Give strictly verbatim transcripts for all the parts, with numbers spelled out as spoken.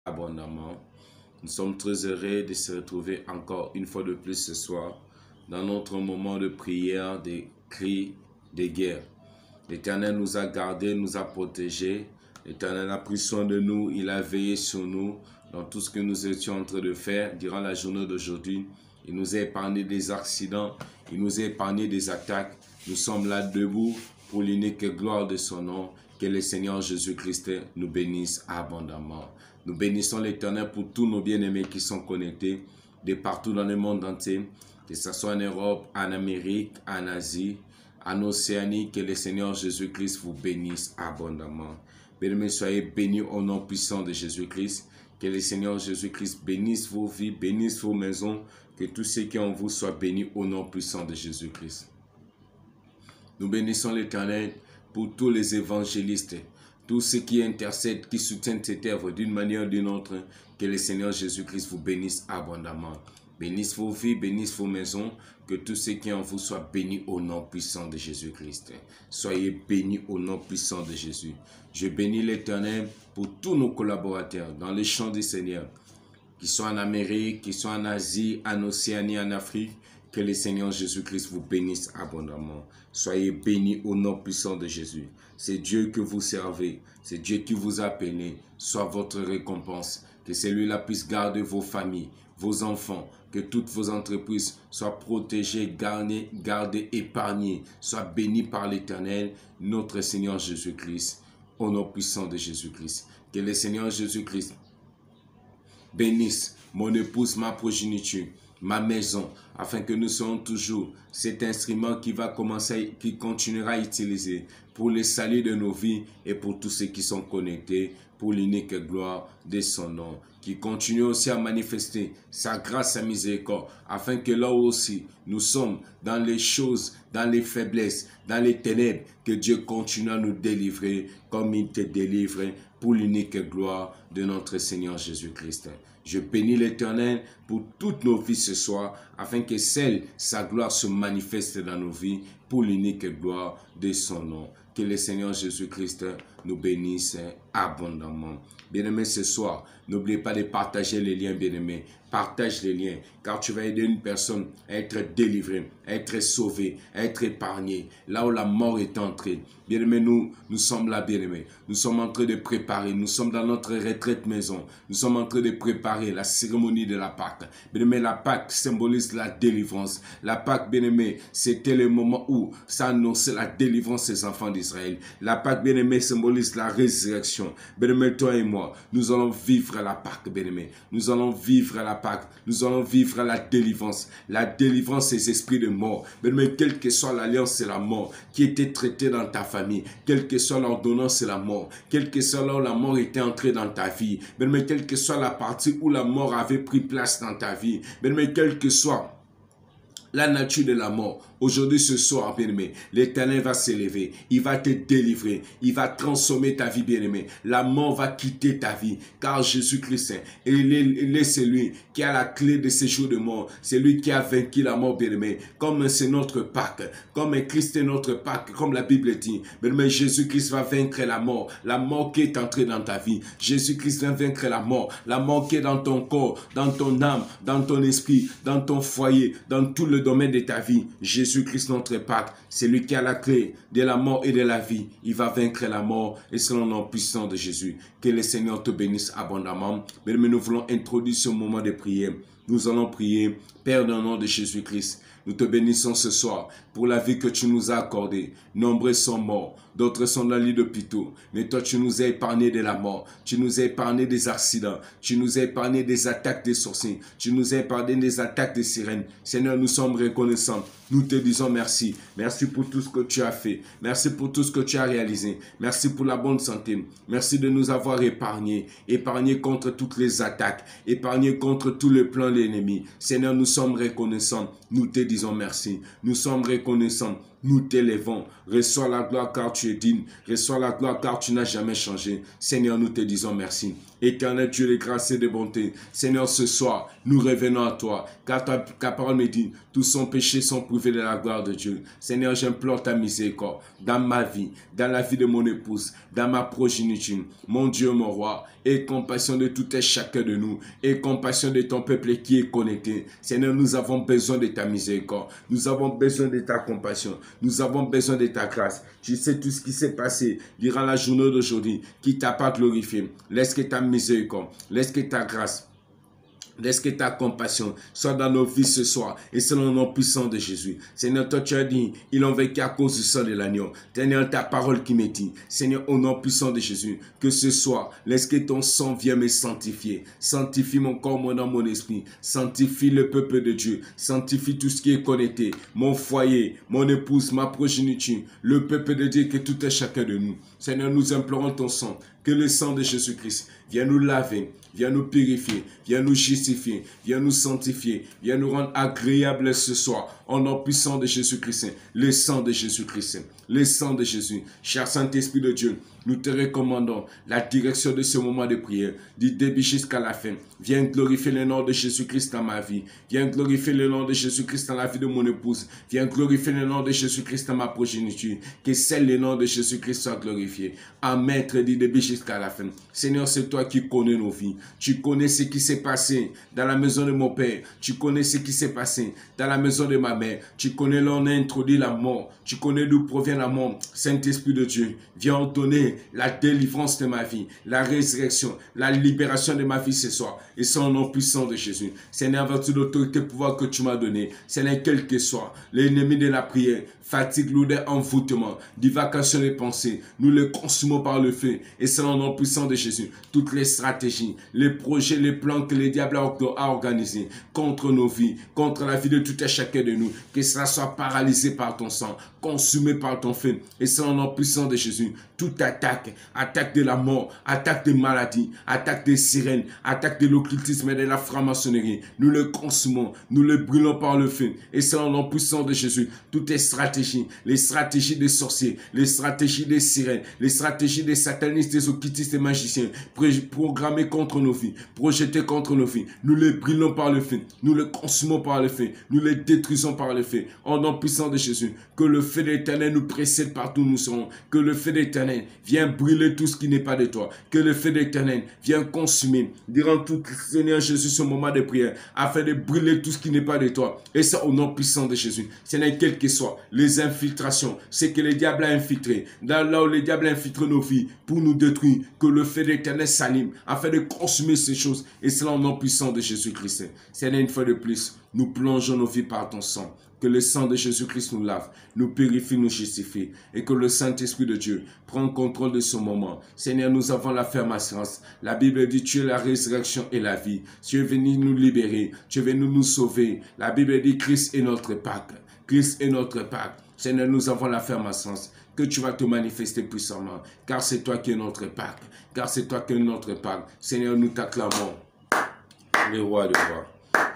abondamment. Nous sommes très heureux de se retrouver encore une fois de plus ce soir dans notre moment de prière, de cris, de guerre. L'Éternel nous a gardés, nous a protégés. L'Éternel a pris soin de nous, il a veillé sur nous dans tout ce que nous étions en train de faire durant la journée d'aujourd'hui. Il nous a épargné des accidents, il nous a épargné des attaques. Nous sommes là debout pour l'unique gloire de son nom. Que le Seigneur Jésus-Christ nous bénisse abondamment. Nous bénissons l'Éternel pour tous nos bien-aimés qui sont connectés de partout dans le monde entier, que ce soit en Europe, en Amérique, en Asie, en Océanie. Que le Seigneur Jésus-Christ vous bénisse abondamment. Bien-aimés, soyez bénis au nom puissant de Jésus-Christ. Que le Seigneur Jésus-Christ bénisse vos vies, bénisse vos maisons. Que tous ceux qui en vous soient bénis au nom puissant de Jésus-Christ. Nous bénissons l'Éternel pour tous les évangélistes, tous ceux qui intercèdent, qui soutiennent cette œuvre d'une manière ou d'une autre. Que le Seigneur Jésus-Christ vous bénisse abondamment. Bénisse vos vies, bénisse vos maisons. Que tous ceux qui en vous soient bénis au nom puissant de Jésus-Christ. Soyez bénis au nom puissant de Jésus. Je bénis l'Éternel pour tous nos collaborateurs dans les champs du Seigneur, qui sont en Amérique, qui sont en Asie, en Océanie, en Afrique. Que le Seigneur Jésus-Christ vous bénisse abondamment. Soyez bénis au nom puissant de Jésus. C'est Dieu que vous servez. C'est Dieu qui vous a appelé. Soit votre récompense. Que celui-là puisse garder vos familles, vos enfants. Que toutes vos entreprises soient protégées, gardées, gardées, épargnées. Soient bénies par l'Éternel, notre Seigneur Jésus-Christ. Au nom puissant de Jésus-Christ. Que le Seigneur Jésus-Christ bénisse mon épouse, ma progéniture, ma maison, afin que nous soyons toujours cet instrument qui va commencer, qui continuera à utiliser pour le salut de nos vies et pour tous ceux qui sont connectés, pour l'unique gloire de son nom, qui continue aussi à manifester sa grâce, sa miséricorde, afin que là aussi nous sommes dans les choses, dans les faiblesses, dans les ténèbres, que Dieu continue à nous délivrer comme il te délivre pour l'unique gloire de notre Seigneur Jésus-Christ. Je bénis l'Éternel pour toutes nos vies ce soir, afin que celle, sa gloire se manifeste dans nos vies pour l'unique gloire de son nom. Que le Seigneur Jésus-Christ nous bénisse abondamment. Bien-aimés, ce soir, n'oubliez pas de partager les liens, bien-aimés. Partage les liens, car tu vas aider une personne à être délivrée, à être sauvée, à être épargnée, là où la mort est entrée. Bien-aimés, nous, nous sommes là, bien-aimés. Nous sommes en train de préparer, nous sommes dans notre retraite maison. Nous sommes en train de préparer la cérémonie de la Pâque. Bien-aimés, la Pâque symbolise la délivrance. La Pâque, bien-aimés, c'était le moment où ça annonçait la délivrance des enfants d'Israël. La Pâque, bien-aimés, symbolise la résurrection. Bien-aimés, toi et moi, nous allons vivre la Pâque, bien-aimés. Nous allons vivre la Pâque. Nous allons vivre la délivrance. La délivrance des esprits de mort. Mais quelle que soit l'alliance, c'est la mort qui était traitée dans ta famille. Quelle que soit l'ordonnance, c'est la mort. Quelle que soit là où la mort était entrée dans ta vie. Mais quelle que soit la partie où la mort avait pris place dans ta vie. Mais quelle que soit la nature de la mort, aujourd'hui, ce soir, bien-aimé, l'Éternel va s'élever, il va te délivrer, il va transformer ta vie, bien-aimé. La mort va quitter ta vie, car Jésus-Christ, il est, il est celui qui a la clé de ces jours de mort, c'est lui qui a vaincu la mort, bien-aimé. Comme c'est notre Pâque, comme Christ est notre Pâque, comme la Bible dit, bien-aimé, Jésus-Christ va vaincre la mort, la mort qui est entrée dans ta vie. Jésus-Christ va vaincre la mort, la mort qui est dans ton corps, dans ton âme, dans ton esprit, dans ton foyer, dans tout le domaine de ta vie. Jésus-Christ, notre Pâque, c'est lui qui a la clé de la mort et de la vie. Il va vaincre la mort et selon le nom puissant de Jésus. Que le Seigneur te bénisse abondamment. Mais nous voulons introduire ce moment de prière. Nous allons prier, Père, dans le nom de Jésus-Christ. Nous te bénissons ce soir pour la vie que tu nous as accordée. Nombreux sont morts, d'autres sont dans le lit d'hôpitaux. Mais toi, tu nous as épargné de la mort. Tu nous as épargné des accidents. Tu nous as épargné des attaques des sorciers. Tu nous as épargné des attaques des sirènes. Seigneur, nous sommes reconnaissants. Nous te disons merci. Merci pour tout ce que tu as fait. Merci pour tout ce que tu as réalisé. Merci pour la bonne santé. Merci de nous avoir épargnés. Épargnés contre toutes les attaques. Épargnés contre tous les plans de l'ennemi. Seigneur, nous sommes reconnaissants. Nous te disons merci. Nous sommes reconnaissants nous t'élevons. Reçois la gloire car tu es digne. Reçois la gloire car tu n'as jamais changé. Seigneur, nous te disons merci. Éternel Dieu de grâce et de bonté. Seigneur, ce soir, nous revenons à toi. Car ta, ta parole me dit, tous son péchés sont privés de la gloire de Dieu. Seigneur, j'implore ta miséricorde dans ma vie, dans la vie de mon épouse, dans ma progéniture. Mon Dieu, mon roi, aie compassion de tout et chacun de nous. Aie compassion de ton peuple qui est connecté. Seigneur, nous avons besoin de ta miséricorde. Nous avons besoin de ta compassion. Nous avons besoin de ta grâce. Tu sais tout ce qui s'est passé durant la journée d'aujourd'hui qui t'a pas glorifié. Laisse que ta miséricorde, laisse que ta grâce, laisse que ta compassion soit dans nos vies ce soir et selon le nom puissant de Jésus. Seigneur, toi tu as dit, ils ont vécu à cause du sang de l'agneau. Seigneur, ta parole qui me dit, Seigneur, au nom puissant de Jésus, que ce soir, laisse que ton sang vienne me sanctifier. Sanctifie mon corps, mon âme, mon esprit. Sanctifie le peuple de Dieu. Sanctifie tout ce qui est connecté. Mon foyer, mon épouse, ma progéniture, le peuple de Dieu, que tout est chacun de nous. Seigneur, nous implorons ton sang. Que le sang de Jésus-Christ vienne nous laver, viens nous purifier, viens nous justifier, viens nous sanctifier, viens nous rendre agréables ce soir. Au nom puissant de Jésus-Christ, le sang de Jésus-Christ, le sang de Jésus. Cher Saint-Esprit de Dieu, nous te recommandons la direction de ce moment de prière, du début jusqu'à la fin. Viens glorifier le nom de Jésus-Christ dans ma vie. Viens glorifier le nom de Jésus-Christ dans la vie de mon épouse. Viens glorifier le nom de Jésus-Christ dans ma progéniture. Que seul le nom de Jésus-Christ soit glorifié. Amen, du début jusqu'à la fin. Seigneur, c'est toi qui connais nos vies. Tu connais ce qui s'est passé dans la maison de mon père. Tu connais ce qui s'est passé dans la maison de ma mère. Tu connais là on a introduit la mort. Tu connais d'où provient la mort. Saint-Esprit de Dieu, viens ordonner la délivrance de ma vie, la résurrection, la libération de ma vie ce soir. Et c'est au nom puissant de Jésus. Seigneur, en vertu de l'autorité pouvoir que tu m'as donné, Seigneur, quel que soit l'ennemi de la prière, fatigue, lourdeur, envoûtement, divacation des pensées, nous les consumons par le feu. Et c'est au nom puissant de Jésus. Toutes les stratégies, les projets, les plans que le diable a organisés contre nos vies, contre la vie de tout et chacun de nous, que cela soit paralysé par ton sang, consumé par ton feu. Et c'est au nom puissant de Jésus. Toute attaque, attaque de la mort, attaque des maladies, attaque des sirènes, attaque de l'occultisme et de la franc-maçonnerie, nous le consumons, nous le brûlons par le feu. Et c'est au nom puissant de Jésus. Toutes les stratégies, les stratégies des sorciers, les stratégies des sirènes, les stratégies des satanistes, des occultistes et magiciens, programmées contre nos vies, projetées contre nos vies, nous les brûlons par le feu, nous les consumons par le feu, nous les détruisons par le feu. Au nom puissant de Jésus, que le feu de l'Éternel nous précède partout où nous serons, que le feu de l'Éternel vienne brûler tout ce qui n'est pas de toi, que le feu de l'Éternel vienne consumer, durant tout Seigneur Jésus ce moment de prière, afin de brûler tout ce qui n'est pas de toi. Et ça au nom puissant de Jésus. Seigneur, quel que soit les infiltrations, c'est que le diable a infiltré, dans là où le diable a infiltré nos vies pour nous détruire, que le feu de l'Éternel s'anime afin de consumer ces choses. Et cela au nom puissant de Jésus-Christ. Seigneur, une fois de plus, nous plongeons nos vies par ton sang. Que le sang de Jésus-Christ nous lave, nous purifie, nous justifie. Et que le Saint-Esprit de Dieu prenne contrôle de ce moment. Seigneur, nous avons la ferme assurance. La Bible dit, tu es la résurrection et la vie. Tu es venu nous libérer. Tu es venu nous sauver. La Bible dit, Christ est notre Pâque. Christ est notre Pâque. Seigneur, nous avons la ferme assurance que tu vas te manifester puissamment. Car c'est toi qui es notre Pâque. Car c'est toi qui es notre Pâque. Seigneur, nous t'acclamons. Le roi de rois.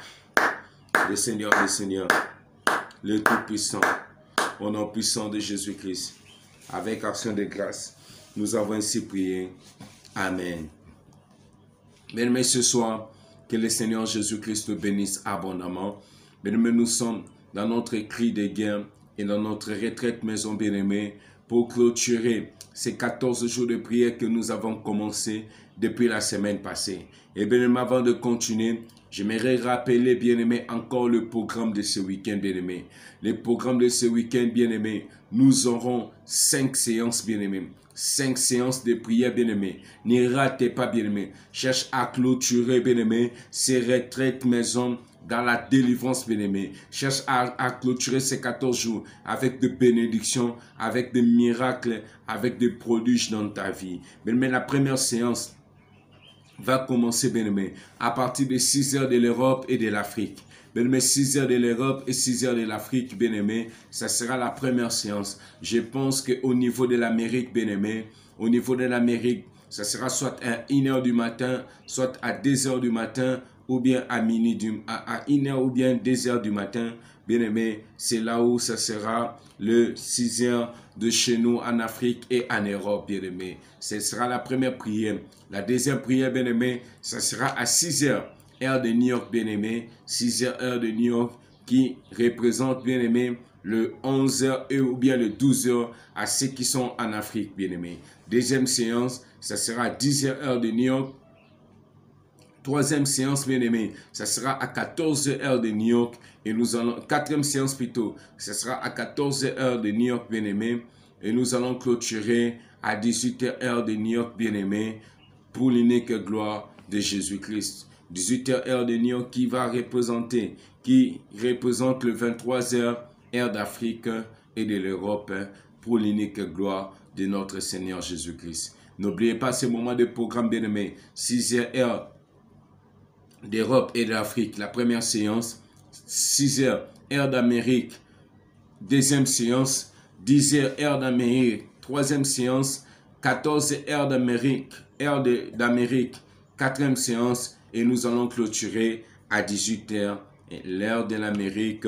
Le Seigneur des seigneurs. Le Tout-Puissant, au nom puissant de Jésus-Christ, avec action de grâce, nous avons ainsi prié. Amen. Bien-aimés, ce soir, que le Seigneur Jésus-Christ te bénisse abondamment. Bien-aimés, nous sommes dans notre cri de guerre et dans notre retraite maison bien-aimée pour clôturer ces quatorze jours de prière que nous avons commencé depuis la semaine passée. Et bien-aimés, avant de continuer, j'aimerais rappeler, bien-aimés, encore le programme de ce week-end, bien-aimés. Le programme de ce week-end, bien-aimés, nous aurons cinq séances, bien-aimés. Cinq séances de prière, bien-aimés. N'y ratez pas, bien-aimés. Cherche à clôturer, bien-aimés, ces retraites maison dans la délivrance, bien-aimés. Cherche à, à clôturer ces quatorze jours avec des bénédictions, avec des miracles, avec des prodiges dans ta vie. Bien-aimés, la première séance va commencer, bien-aimé, à partir de six heures de l'Europe et de l'Afrique. Bien-aimé, six heures de l'Europe et six heures de l'Afrique, bien-aimé, ça sera la première séance. Je pense qu'au niveau de l'Amérique, bien-aimé, au niveau de l'Amérique, ça sera soit à une heure du matin, soit à deux heures du matin, ou bien à minuit, du, à, à une heure ou bien deux heures du matin, bien-aimé, c'est là où ça sera le six heures de chez nous en Afrique et en Europe, bien-aimé. Ce sera la première prière. La deuxième prière, bien-aimé, ça sera à six heures, heure de New York, bien-aimé. six heures, heure de New York, qui représente, bien-aimé, le onze heures ou bien le douze heures à ceux qui sont en Afrique, bien-aimé. Deuxième séance, ça sera à dix heures, heure de New York. Troisième séance, bien-aimé, ça sera à quatorze heures de New York. Et nous allons, quatrième séance plutôt, ça sera à quatorze heures de New York, bien-aimé. Et nous allons clôturer à dix-huit heures de New York, bien-aimé, pour l'unique gloire de Jésus-Christ. dix-huit heures de New York qui va représenter, qui représente le vingt-trois heures, heure d'Afrique et de l'Europe, pour l'unique gloire de notre Seigneur Jésus-Christ. N'oubliez pas ce moment de programme, bien-aimé, six heures d'Europe et d'Afrique, la première séance, six heures, heure d'Amérique, deuxième séance, dix heures, heure d'Amérique, troisième séance, quatorze heures d'Amérique, heure d'Amérique, quatrième séance, et nous allons clôturer à dix-huit heures, l'heure de l'Amérique,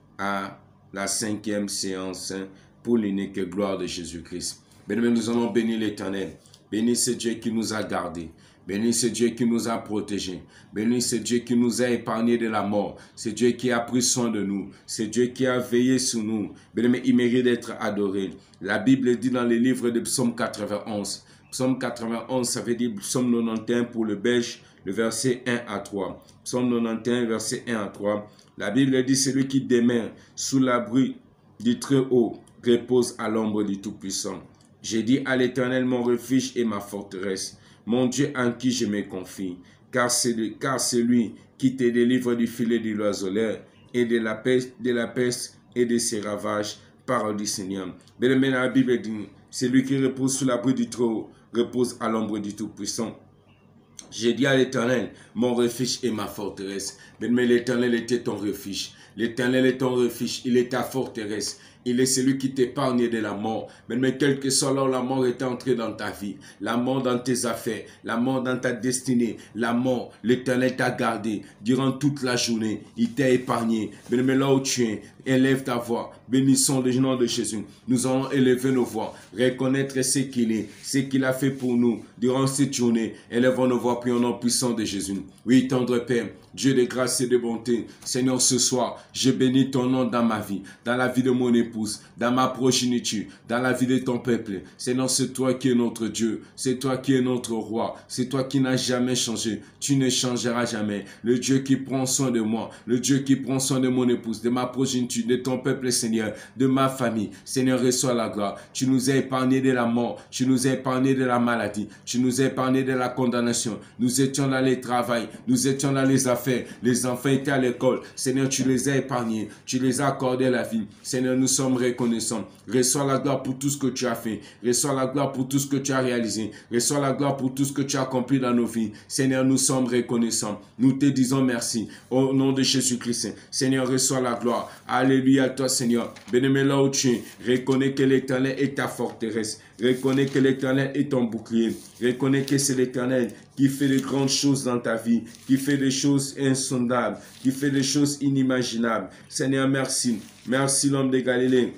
à la cinquième séance, pour l'unique gloire de Jésus-Christ. Bien-aimés, nous allons bénir l'Éternel. Bénis ce Dieu qui nous a gardés. Bénis ce Dieu qui nous a protégés. Bénis ce Dieu qui nous a épargnés de la mort. C'est Dieu qui a pris soin de nous. C'est Dieu qui a veillé sur nous. Bien-aimés, il mérite d'être adoré. La Bible dit dans le livre de Psaume quatre-vingt-onze. Psaume quatre-vingt-onze, ça veut dire Psaume quatre-vingt-onze pour le Belge, le verset un à trois. Psaume quatre-vingt-onze, verset un à trois. La Bible dit, celui qui demeure sous l'abri du Très-Haut repose à l'ombre du Tout-Puissant. J'ai dit à l'Éternel, mon refuge et ma forteresse, mon Dieu en qui je me confie, car c'est lui qui te délivre du filet du l'oiseleur et de la peste, de la peste et de ses ravages, parole du Seigneur. Bien-aimé, la Bible dit, celui qui repose sous l'abri du Très-Haut repose à l'ombre du Tout-Puissant. J'ai dit à l'Éternel, mon refuge et ma forteresse. Mais l'Éternel était ton refuge. L'Éternel est ton refuge, il est ta forteresse. Il est celui qui t'épargne de la mort. Mais quel que soit là où la mort est entrée dans ta vie, la mort dans tes affaires, la mort dans ta destinée, la mort, l'Éternel t'a gardé durant toute la journée. Il t'a épargné. Mais là où tu es, élève ta voix. Bénissons le nom de Jésus. Nous allons élever nos voix, reconnaître ce qu'il est, ce qu'il a fait pour nous durant cette journée. Élevons nos voix, prions au nom puissant de Jésus. Oui, tendre Père, Dieu de grâce et de bonté, Seigneur, ce soir, je bénis ton nom dans ma vie, dans la vie de mon épouse, dans ma progéniture, dans la vie de ton peuple. Seigneur, c'est toi qui es notre Dieu, c'est toi qui es notre roi, c'est toi qui n'as jamais changé, tu ne changeras jamais. Le Dieu qui prend soin de moi, le Dieu qui prend soin de mon épouse, de ma progéniture, de ton peuple, Seigneur, de ma famille. Seigneur, reçois la gloire. Tu nous as épargné de la mort, tu nous as épargné de la maladie, tu nous as épargné de la condamnation. Nous étions dans les travails, nous étions dans les affaires, les enfants étaient à l'école. Seigneur, tu les as épargnés, tu les as accordé la vie. Seigneur, nous sommes reconnaissants. Reçois la gloire pour tout ce que tu as fait. Reçois la gloire pour tout ce que tu as réalisé. Reçois la gloire pour tout ce que tu as accompli dans nos vies. Seigneur, nous sommes reconnaissants. Nous te disons merci. Au nom de Jésus-Christ. Seigneur, reçois la gloire. Alléluia à toi, Seigneur. Bien-aimé, là où tu es, reconnais que l'Éternel est ta forteresse. Reconnais que l'Éternel est ton bouclier. Reconnais que c'est l'Éternel qui fait de grandes choses dans ta vie, qui fait des choses insondables, qui fait des choses inimaginables. Seigneur, merci. Merci, l'homme de Galilée.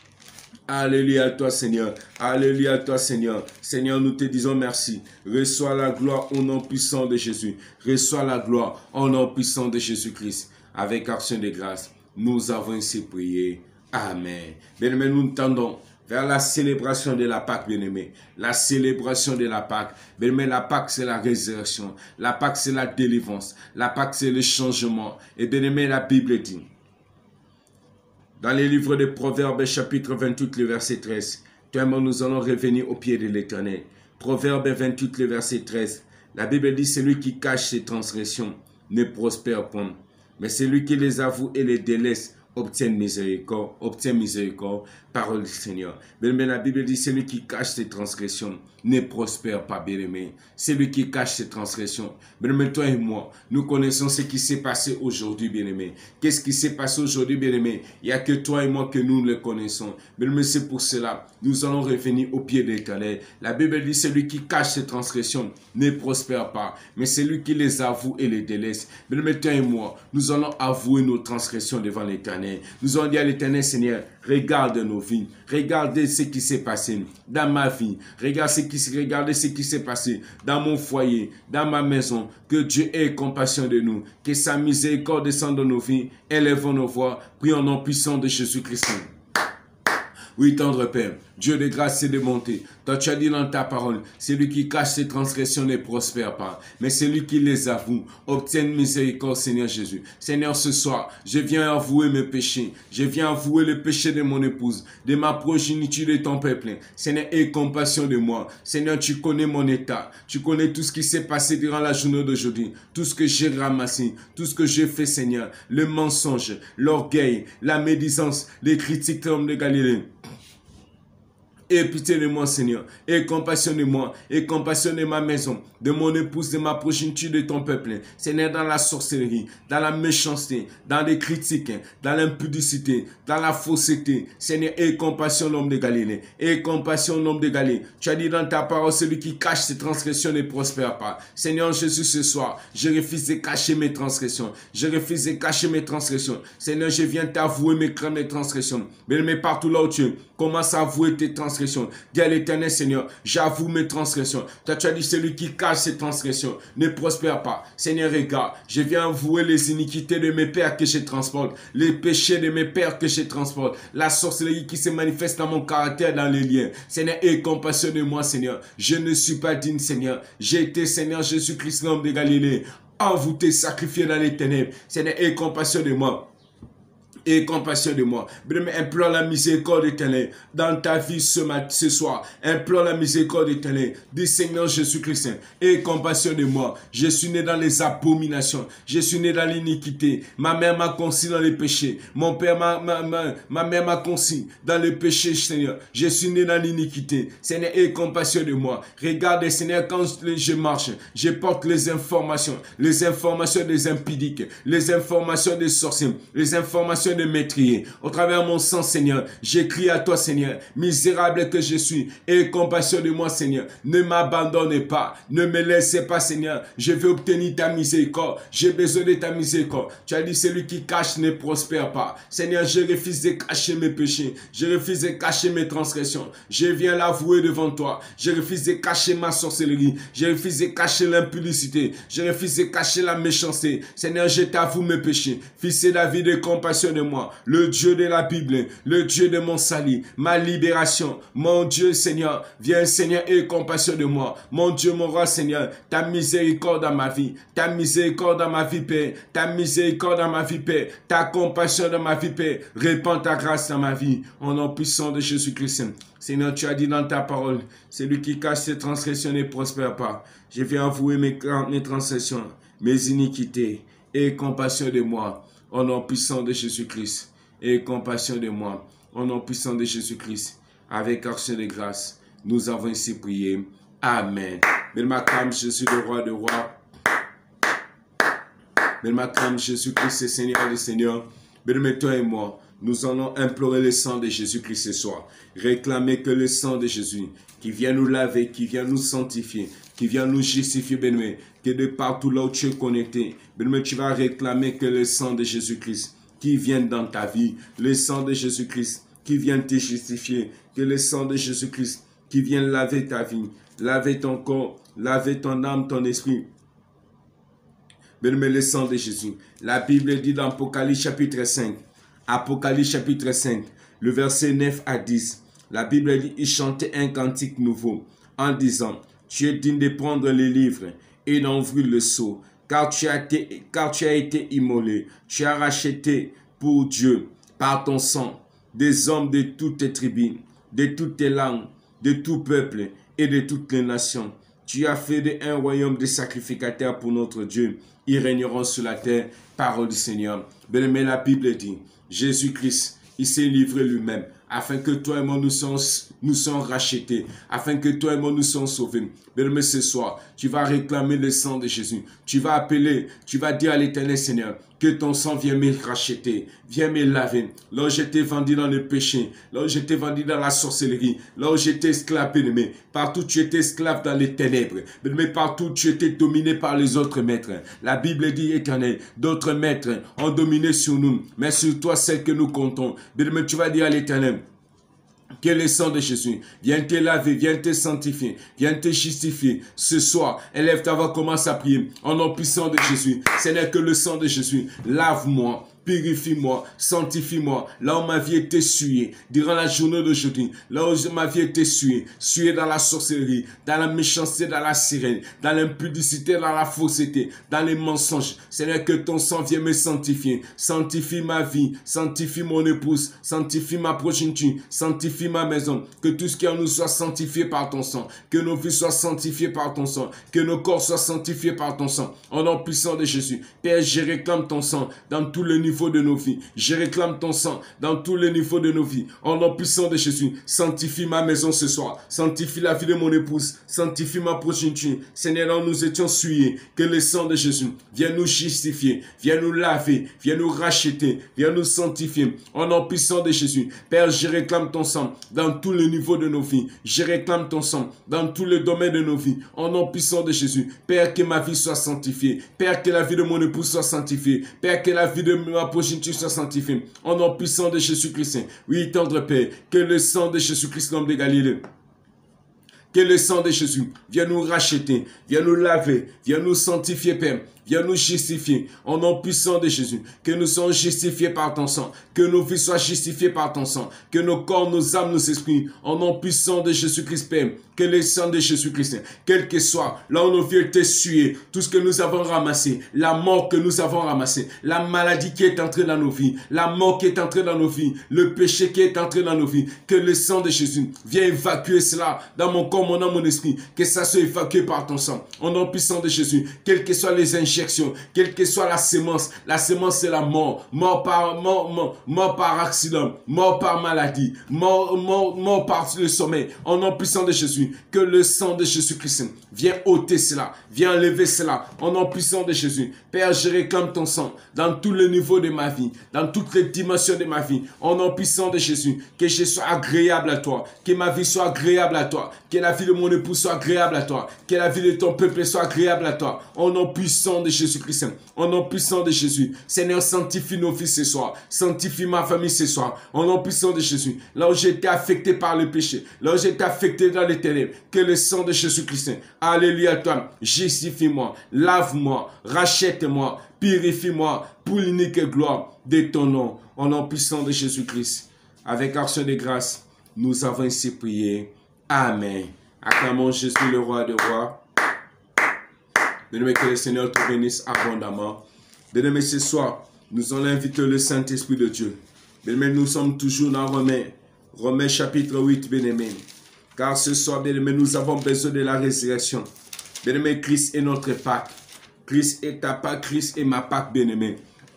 Alléluia à toi, Seigneur. Alléluia à toi, Seigneur. Seigneur, nous te disons merci. Reçois la gloire au nom puissant de Jésus. Reçois la gloire au nom puissant de Jésus-Christ. Avec action de grâce, nous avons ainsi prié. Amen. Bien-aimés, nous tendons vers la célébration de la Pâque, bien-aimé. La célébration de la Pâque. Bien-aimé, la Pâque, c'est la résurrection. La Pâque, c'est la délivrance. La Pâque, c'est le changement. Et bien-aimé, la Bible dit, dans les livres de Proverbes, chapitre vingt-huit, le verset treize, tellement nous allons revenir au pied de l'Éternel. Proverbes vingt-huit, le verset treize, la Bible dit, celui qui cache ses transgressions ne prospère point, mais celui qui les avoue et les délaisse obtienne miséricorde, obtiens miséricorde, parole du Seigneur. Bien-aimé, la Bible dit, celui qui cache ses transgressions ne prospère pas, bien-aimé. Celui qui cache ses transgressions. Bien-aimé, toi et moi, nous connaissons ce qui s'est passé aujourd'hui, bien-aimé. Qu'est-ce qui s'est passé aujourd'hui, bien-aimé? Il n'y a que toi et moi que nous le connaissons. Bien-aimé, c'est pour cela, nous allons revenir au pied de l'Éternel. La Bible dit, celui qui cache ses transgressions ne prospère pas, mais celui qui les avoue et les délaisse. Bien-aimé, toi et moi, nous allons avouer nos transgressions devant l'Éternel. Nous allons dire à l'Éternel, Seigneur, regarde nos vies, regardez ce qui s'est passé dans ma vie, regarde ce qui, regardez ce qui s'est passé dans mon foyer, dans ma maison, que Dieu ait compassion de nous, que sa miséricorde descende dans nos vies, élèvons nos voix, prions au nom puissant de Jésus-Christ. Oui, tendre Père, Dieu de grâce et de bonté, toi tu as dit dans ta parole, celui qui cache ses transgressions ne prospère pas, mais celui qui les avoue obtient miséricorde, Seigneur Jésus. Seigneur, ce soir, je viens avouer mes péchés, je viens avouer le péché de mon épouse, de ma progéniture de ton peuple. Seigneur, aie compassion de moi. Seigneur, tu connais mon état, tu connais tout ce qui s'est passé durant la journée d'aujourd'hui, tout ce que j'ai ramassé, tout ce que j'ai fait, Seigneur, le mensonge, l'orgueil, la médisance, les critiques de l'homme de Galilée. Aie pitié de moi, Seigneur. Aie compassion de moi. Aie compassion de ma maison, de mon épouse, de ma progéniture, de ton peuple. Seigneur, dans la sorcellerie, dans la méchanceté, dans les critiques, dans l'impudicité, dans la fausseté. Seigneur, aie compassion, l'homme de Galilée. Aie compassion, l'homme de Galilée. Tu as dit dans ta parole, celui qui cache ses transgressions ne prospère pas. Seigneur Jésus, ce soir, je refuse de cacher mes transgressions. Je refuse de cacher mes transgressions. Seigneur, je viens t'avouer mes crimes et transgressions. Mais partout là où tu es, commence à avouer tes transgressions. Dis à l'Éternel, Seigneur, j'avoue mes transgressions. Toi, tu as dit, celui qui cache ses transgressions ne prospère pas. Seigneur, regarde, je viens avouer les iniquités de mes pères que je transporte, les péchés de mes pères que je transporte, la sorcellerie qui se manifeste dans mon caractère, dans les liens. Seigneur, aie compassion de moi, Seigneur. Je ne suis pas digne, Seigneur. J'ai été, Seigneur Jésus-Christ, l'homme de Galilée, envoûté, sacrifié dans les ténèbres. Seigneur, aie compassion de moi. Et compassion de moi. Bien-aimé, implore la miséricorde éternelle dans ta vie ce, ce soir. Implore la miséricorde éternelle du Seigneur Jésus-Christ. Et compassion de moi. Je suis né dans les abominations. Je suis né dans l'iniquité. Ma mère m'a conçu dans les péchés. Mon père, ma, ma, ma, ma mère m'a conçu dans les péchés, Seigneur. Je suis né dans l'iniquité. Seigneur, aie compassion de moi. Regarde, Seigneur, quand je marche, je porte les informations. Les informations des impudiques. Les informations des sorciers. Les informations de maîtriser. Au travers de mon sang, Seigneur, j'écris à toi, Seigneur, misérable que je suis, aie compassion de moi, Seigneur. Ne m'abandonne pas, ne me laissez pas, Seigneur. Je veux obtenir ta miséricorde. J'ai besoin de ta miséricorde. Tu as dit, celui qui cache ne prospère pas. Seigneur, je refuse de cacher mes péchés. Je refuse de cacher mes transgressions. Je viens l'avouer devant toi. Je refuse de cacher ma sorcellerie. Je refuse de cacher l'impudicité. Je refuse de cacher la méchanceté. Seigneur, je t'avoue mes péchés. Fils David, de compassion de moi, le Dieu de la Bible, le Dieu de mon salut, ma libération, mon Dieu Seigneur, viens Seigneur et compassion de moi, mon Dieu, mon roi Seigneur, ta miséricorde dans ma vie, ta miséricorde dans ma vie Père, ta miséricorde dans ma vie Père, ta compassion dans ma vie Père, répands ta grâce dans ma vie, au nom puissant de Jésus-Christ. Seigneur, tu as dit dans ta parole, celui qui cache ses transgressions ne prospère pas. Je viens avouer mes, mes transgressions, mes iniquités, et compassion de moi. Au nom puissant de Jésus-Christ, et compassion de moi, au nom puissant de Jésus-Christ, avec action de grâce, nous avons ici prié. Amen. M'acclame Jésus, le roi de rois. M'acclame Jésus-Christ, le Seigneur des seigneurs. Bénis toi et moi, nous allons implorer le sang de Jésus-Christ ce soir. Réclamer que le sang de Jésus, qui vient nous laver, qui vient nous sanctifier, qui vient nous justifier, béni, que de partout là où tu es connecté, béni, tu vas réclamer que le sang de Jésus-Christ qui vient dans ta vie, le sang de Jésus-Christ qui vient te justifier, que le sang de Jésus-Christ qui vient laver ta vie, laver ton corps, laver ton âme, ton esprit. Béni, le sang de Jésus. La Bible dit dans Apocalypse chapitre cinq, Apocalypse chapitre cinq, le verset neuf à dix, la Bible dit, il chantait un cantique nouveau en disant, tu es digne de prendre les livres et d'ouvrir le sceau, car tu as été, car tu as été immolé, tu as racheté pour Dieu par ton sang des hommes de toutes tes tribus, de toutes tes langues, de tout peuple et de toutes les nations. Tu as fait de un royaume de sacrificateurs pour notre Dieu. Ils régneront sur la terre. Parole du Seigneur. Bien-aimé, la Bible dit, Jésus-Christ, il s'est livré lui-même, afin que toi et moi nous sommes, nous sommes rachetés, afin que toi et moi nous sommes sauvés. Bien-aimé, ce soir, tu vas réclamer le sang de Jésus. Tu vas appeler, tu vas dire à l'Éternel Seigneur, que ton sang vienne me racheter, viens me laver. Là où j'étais vendu dans le péché, là où j'étais vendu dans la sorcellerie, là où j'étais esclave, bien-aimé, partout tu étais esclave dans les ténèbres, bien-aimé, partout tu étais dominé par les autres maîtres. La Bible dit, Éternel, d'autres maîtres ont dominé sur nous, mais sur toi, celle que nous comptons. Bien-aimé, tu vas dire à l'Éternel, que le sang de Jésus vienne te laver, vienne te sanctifier, vienne te justifier. Ce soir, élève ta voix, commence à prier. En nom puissant de Jésus, ce n'est que le sang de Jésus. Lave-moi, purifie-moi, sanctifie-moi. Là où ma vie était souillée, durant la journée d'aujourd'hui, là où ma vie était souillée, souillée dans la sorcellerie, dans la méchanceté, dans la sirène, dans l'impudicité, dans la fausseté, dans les mensonges. Seigneur, que ton sang vienne me sanctifier. Sanctifie ma vie, sanctifie mon épouse, sanctifie ma progéniture, sanctifie ma maison. Que tout ce qui en nous soit sanctifié par ton sang. Que nos vies soient sanctifiées par ton sang. Que nos corps soient sanctifiés par ton sang. En nom puissant de Jésus. Père, je réclame ton sang dans tous les niveaux de nos vies. Je réclame ton sang dans tous les niveaux de nos vies. En nom puissant de Jésus, sanctifie ma maison ce soir. Sanctifie la vie de mon épouse. Sanctifie ma progéniture. Seigneur, nous étions souillés. Que le sang de Jésus vienne nous justifier, vienne nous laver, vienne nous racheter, vienne nous sanctifier. En nom puissant de Jésus, Père, je réclame ton sang dans tous les niveaux de nos vies. Je réclame ton sang dans tous les domaines de nos vies. En nom puissant de Jésus, Père, que ma vie soit sanctifiée. Père, que la vie de mon épouse soit sanctifiée. Père, que la vie de ma progéniture soit sanctifiée. En nom puissant de Jésus-Christ. Oui, tendre Père, que le sang de Jésus-Christ, l'homme de Galilée, que le sang de Jésus vienne nous racheter, vienne nous laver, vienne nous sanctifier, Père. Viens nous justifier, en nom puissant de Jésus, que nous soyons justifiés par ton sang, que nos vies soient justifiées par ton sang, que nos corps, nos âmes, nos esprits, en nom puissant de Jésus-Christ, Père, que le sang de Jésus-Christ, quel que soit, là où nos vies étaient souillées, tout ce que nous avons ramassé, la mort que nous avons ramassée, la maladie qui est entrée dans nos vies, la mort qui est entrée dans nos vies, le péché qui est entré dans nos vies, que le sang de Jésus vienne évacuer cela dans mon corps, mon âme, mon esprit, que ça soit évacué par ton sang, en nom puissant de Jésus, quelles que soient les injections, quelle que soit la sémence, la sémence c'est la mort, mort par, mort, mort, mort par accident, mort par maladie, mort, mort, mort par le sommeil, en nom puissant de Jésus, que le sang de Jésus-Christ vienne ôter cela, vienne enlever cela, en nom puissant de Jésus. Père, je réclame ton sang dans tous les niveaux de ma vie, dans toutes les dimensions de ma vie, en nom puissant de Jésus, que je sois agréable à toi, que ma vie soit agréable à toi, que la vie de mon épouse soit agréable à toi, que la vie de ton peuple soit agréable à toi, en nom puissant de Jésus-Christ, en nom puissant de Jésus. Seigneur, sanctifie nos vies ce soir, sanctifie ma famille ce soir, en nom puissant de Jésus. Là où j'ai été affecté par le péché, là où j'ai été affecté dans les ténèbres, que le sang de Jésus-Christ, alléluia toi, justifie-moi, lave-moi, rachète-moi, purifie-moi pour l'unique gloire de ton nom, en nom puissant de Jésus-Christ. Avec action de grâce, nous avons ainsi prié. Amen. Acclamons Jésus le roi des rois. Bien-aimé, que le Seigneur te bénisse abondamment. Bien-aimé, ce soir, nous allons inviter le Saint-Esprit de Dieu. Bien-aimé, nous sommes toujours dans Romains. Romains chapitre huit, bien-aimé. Car ce soir, bien-aimé, nous avons besoin de la résurrection. Bien-aimé, Christ est notre Pâque. Christ est ta Pâque, Christ est ma Pâque, bien-aimé.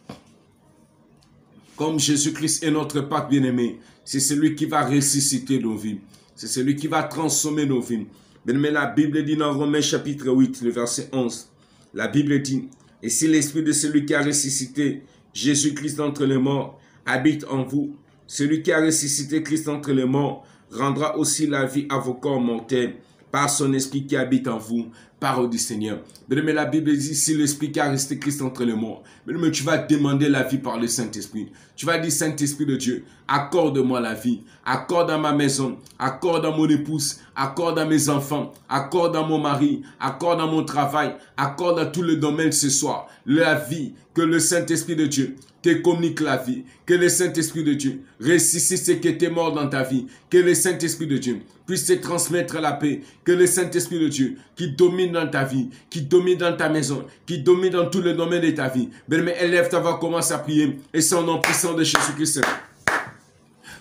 Comme Jésus-Christ est notre Pâque, bien-aimé, c'est celui qui va ressusciter nos vies. C'est celui qui va transformer nos vies. Bien-aimé, la Bible dit dans Romains chapitre huit, le verset onze. La Bible dit, et si l'esprit de celui qui a ressuscité Jésus-Christ d'entre les morts habite en vous, celui qui a ressuscité Christ d'entre les morts rendra aussi la vie à vos corps mortels par son esprit qui habite en vous. Parole du Seigneur. Bien-aimé, la Bible dit, si l'esprit qui a resté Christ entre les morts, bien-aimé, tu vas demander la vie par le Saint-Esprit. Tu vas dire, Saint-Esprit de Dieu, accorde-moi la vie, accorde à ma maison, accorde à mon épouse, accorde à mes enfants, accorde à mon mari, accorde à mon travail, accorde à tous les domaines ce soir, la vie, que le Saint-Esprit de Dieu te communique la vie, que le Saint-Esprit de Dieu ressuscite ce qui était mort dans ta vie, que le Saint-Esprit de Dieu puisse te transmettre la paix, que le Saint-Esprit de Dieu qui domine dans ta vie, qui domine dans ta maison, qui domine dans tous les domaines de ta vie. Bien-aimé, élève ta voix, commence à prier et c'est au nom puissant de Jésus-Christ.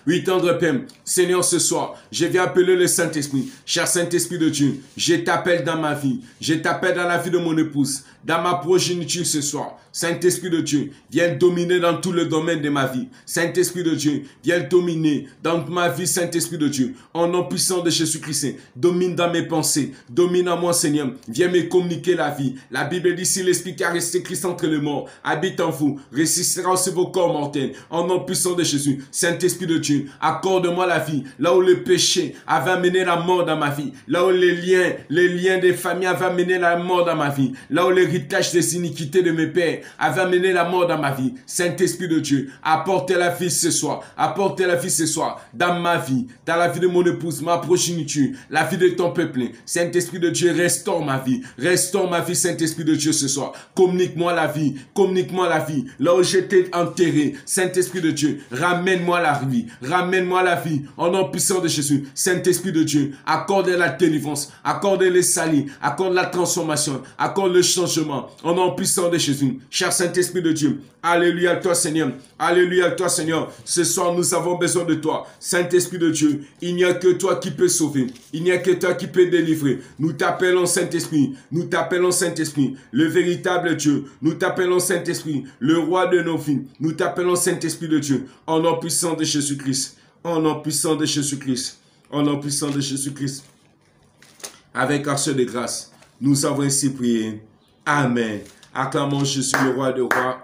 Oui, tendre Père, Seigneur, ce soir, je viens appeler le Saint-Esprit. Cher Saint-Esprit de Dieu, je t'appelle dans ma vie. Je t'appelle dans la vie de mon épouse, dans ma progéniture ce soir. Saint-Esprit de Dieu, viens dominer dans tout le domaine de ma vie. Saint-Esprit de Dieu, viens dominer dans ma vie, Saint-Esprit de Dieu. En nom puissant de Jésus-Christ, domine dans mes pensées, domine en moi, Seigneur. Viens me communiquer la vie. La Bible dit, si l'Esprit qui a resté Christ entre les morts habite en vous, ressuscitera aussi vos corps mortels. En nom puissant de Jésus, Saint-Esprit de Dieu, accorde-moi la vie. Là où le péché avait amené la mort dans ma vie, là où les liens, les liens des familles avaient amené la mort dans ma vie, là où l'héritage des iniquités de mes pères avait amené la mort dans ma vie. Saint-Esprit de Dieu, apporte la vie ce soir, apporte la vie ce soir, dans ma vie, dans la vie de mon épouse, ma progéniture, la vie de ton peuple. Saint-Esprit de Dieu, restaure ma vie, restaure ma vie, Saint-Esprit de Dieu ce soir. Communique-moi la vie, communique-moi la vie, là où j'étais enterré. Saint-Esprit de Dieu, ramène-moi la vie, ramène-moi la vie, en nom puissant de Jésus. Saint-Esprit de Dieu, accorde la délivrance, accorde les salis, accorde la transformation, accorde le changement, en nom puissant de Jésus. Cher Saint-Esprit de Dieu, alléluia à toi Seigneur, alléluia à toi Seigneur. Ce soir nous avons besoin de toi, Saint-Esprit de Dieu. Il n'y a que toi qui peux sauver, il n'y a que toi qui peux délivrer. Nous t'appelons Saint-Esprit, nous t'appelons Saint-Esprit, le véritable Dieu. Nous t'appelons Saint-Esprit, le roi de nos vies. Nous t'appelons Saint-Esprit de Dieu, en nom puissant de Jésus-Christ, en nom puissant de Jésus-Christ, en nom puissant de Jésus-Christ. Avec action de grâce, nous avons ainsi prié. Amen. Acclamons Jésus, le roi de rois.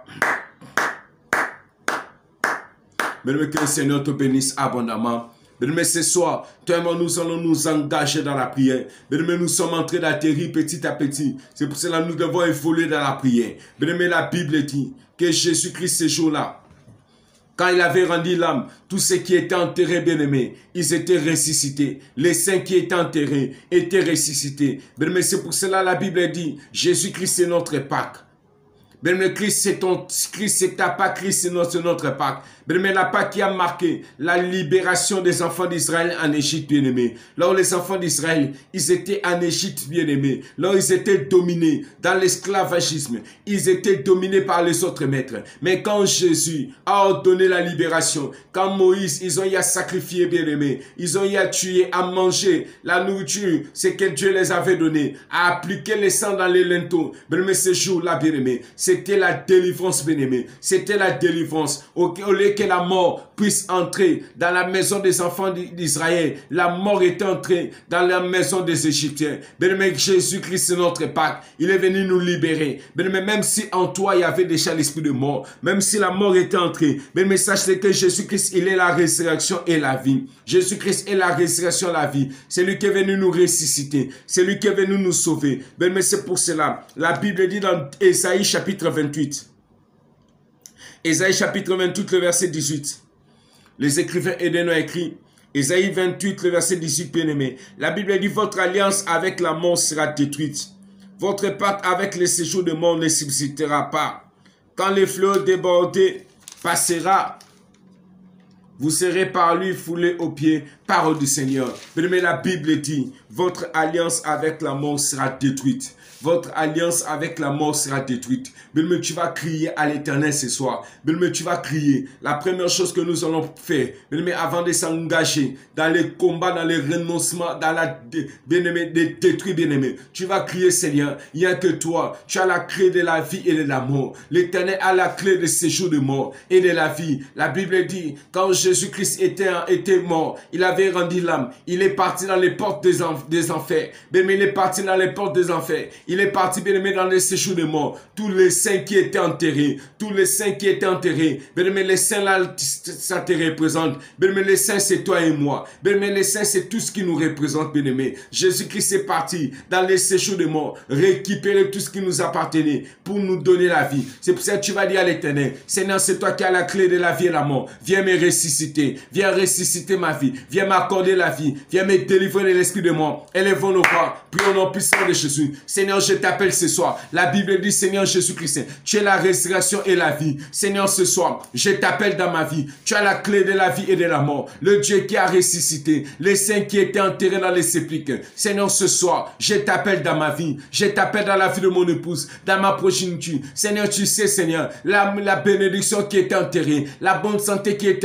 Bien-aimé, que le Seigneur te bénisse abondamment. Bien-aimé, ce soir, toi et moi, nous allons nous engager dans la prière. Bien-aimé, nous sommes en train d'atterrir petit à petit. C'est pour cela que nous devons évoluer dans la prière. Bien-aimé, la Bible dit que Jésus-Christ, ce jour-là, quand il avait rendu l'âme, tous ceux qui étaient enterrés, bien-aimés, ils étaient ressuscités. Les saints qui étaient enterrés étaient ressuscités. Bien-aimés, c'est pour cela que la Bible dit, Jésus-Christ, c'est notre Pâque. Bien-aimé, Christ, c'est ton, Christ, c'est ta Pâque, Christ, c'est notre, notre Pâque. Bien-aimé, la Pâque qui a marqué la libération des enfants d'Israël en Égypte, bien-aimé. Là où les enfants d'Israël, ils étaient en Égypte, bien-aimé. Là où ils étaient dominés dans l'esclavagisme. Ils étaient dominés par les autres maîtres. Mais quand Jésus a ordonné la libération, quand Moïse, ils ont eu à sacrifier, bien-aimé. Ils ont eu à tuer, à manger la nourriture, c'est que Dieu les avait donné, à appliquer les sang dans les linteaux. Bien-aimé, ce jour-là, bien-aimé, c'était la délivrance, bien-aimé. C'était la délivrance. Au lieu que la mort puisse entrer dans la maison des enfants d'Israël, la mort est entrée dans la maison des Égyptiens. Bien-aimé, Jésus-Christ, c'est notre Pâque. Il est venu nous libérer. Bien-aimé, même si en toi, il y avait déjà l'esprit de mort, même si la mort était entrée, bien-aimé, sachez que Jésus-Christ, il est la résurrection et la vie. Jésus-Christ est la résurrection et la vie. C'est lui qui est venu nous ressusciter. C'est lui qui est venu nous sauver. Bien-aimé, c'est pour cela. La Bible dit dans Ésaïe chapitre vingt-huit. Ésaïe chapitre vingt-huit, le verset dix-huit. Les écrivains Éden ont écrit, Ésaïe vingt-huit, le verset dix-huit, bien-aimé. La Bible dit, votre alliance avec la mort sera détruite. Votre pacte avec les séjours de mort ne subsistera pas. Quand les fleuves débordés passera, vous serez par lui foulés aux pieds, parole du Seigneur. Bien-aimé, la Bible dit, votre alliance avec la mort sera détruite. Votre alliance avec la mort sera détruite. Bien-aimé, tu vas crier à l'Éternel ce soir. Bien-aimé, tu vas crier. La première chose que nous allons faire, bien-aimé, avant de s'engager dans les combats, dans les renoncements, dans la, bien-aimé, de détruire, bien-aimé, tu vas crier, Seigneur, il n'y a que toi. Tu as la clé de la vie et de la mort. L'Éternel a la clé de ces jours de mort et de la vie. La Bible dit, quand Jésus-Christ était, était mort, il avait rendu l'âme. Il est parti dans les portes des, en, des enfers. Bien-aimé, il est parti dans les portes des enfers. Il est parti, bien-aimé, dans les séjours de mort. Tous les saints qui étaient enterrés, tous les saints qui étaient enterrés, bien-aimé, les saints là, ça te représente. Bien-aimé, les saints, c'est toi et moi. Bien-aimé, les saints, c'est tout ce qui nous représente, bien-aimé. Jésus-Christ est parti dans les séjours de mort, récupérer tout ce qui nous appartenait pour nous donner la vie. C'est pour ça que tu vas dire à l'Éternel, Seigneur, c'est toi qui as la clé de la vie et la mort. Viens me ressusciter, viens ressusciter ma vie, viens m'accorder la vie, viens me délivrer de l'esprit de mort. Élevons nos voix, prions au nom puissant de Jésus. Seigneur, je t'appelle ce soir. La Bible dit, Seigneur Jésus-Christ, tu es la résurrection et la vie. Seigneur, ce soir, je t'appelle dans ma vie. Tu as la clé de la vie et de la mort. Le Dieu qui a ressuscité, les saints qui étaient enterrés dans les sépulcres. Seigneur, ce soir, je t'appelle dans ma vie. Je t'appelle dans la vie de mon épouse, dans ma progéniture. Seigneur, tu sais, Seigneur, la, la bénédiction qui était enterrée, la bonne santé qui était enterrée.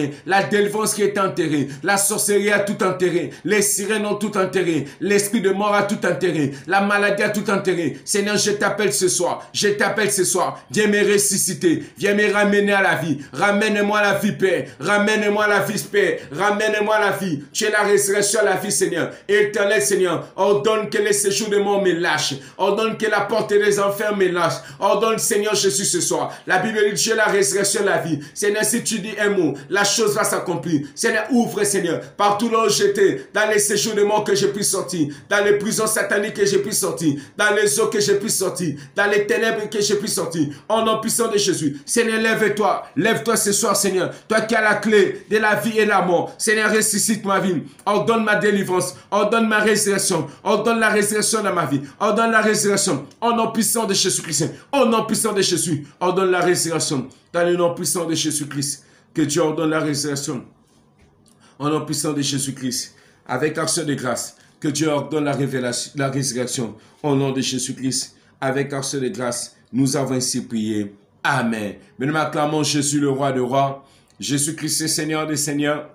enterré. La délivrance qui est enterrée. La sorcellerie a tout enterré. Les sirènes ont tout enterré. L'esprit de mort a tout enterré. La maladie a tout enterré. Seigneur, je t'appelle ce soir. Je t'appelle ce soir. Viens me ressusciter. Viens me ramener à la vie. Ramène-moi à la vie, Père. Ramène-moi à la vie, Père. Ramène-moi à la vie. Tu es la résurrection à la vie, Seigneur. Éternel, Seigneur, ordonne que les séjours de mort me lâchent. Ordonne que la porte des enfers me lâche. Ordonne, Seigneur Jésus, ce soir. La Bible dit, tu es la résurrection à la vie. Seigneur, si tu dis un mot, la chose va s'accomplir. Seigneur, ouvre, Seigneur, partout là où j'étais, dans les séjours de mort que j'ai pu sortir, dans les prisons sataniques que j'ai pu sortir, dans les eaux que j'ai pu sortir, dans les ténèbres que j'ai pu sortir, au nom puissant de Jésus. Seigneur, lève-toi, lève-toi ce soir, Seigneur. Toi qui as la clé de la vie et de la mort. Seigneur, ressuscite ma vie. Ordonne ma délivrance. Ordonne ma résurrection. Ordonne la résurrection dans ma vie. Ordonne la résurrection. Au nom puissant de Jésus-Christ. Au nom puissant de Jésus. Ordonne la résurrection. Dans le nom puissant de Jésus-Christ. Que Dieu ordonne la résurrection. Au nom puissant de Jésus-Christ. Avec action de grâce. Que Dieu ordonne la révélation, la résurrection. Au nom de Jésus-Christ. Avec action de grâce. Nous avons ainsi prié. Amen. Mais nous acclamons Jésus le roi de rois. Jésus-Christ est Seigneur des Seigneurs.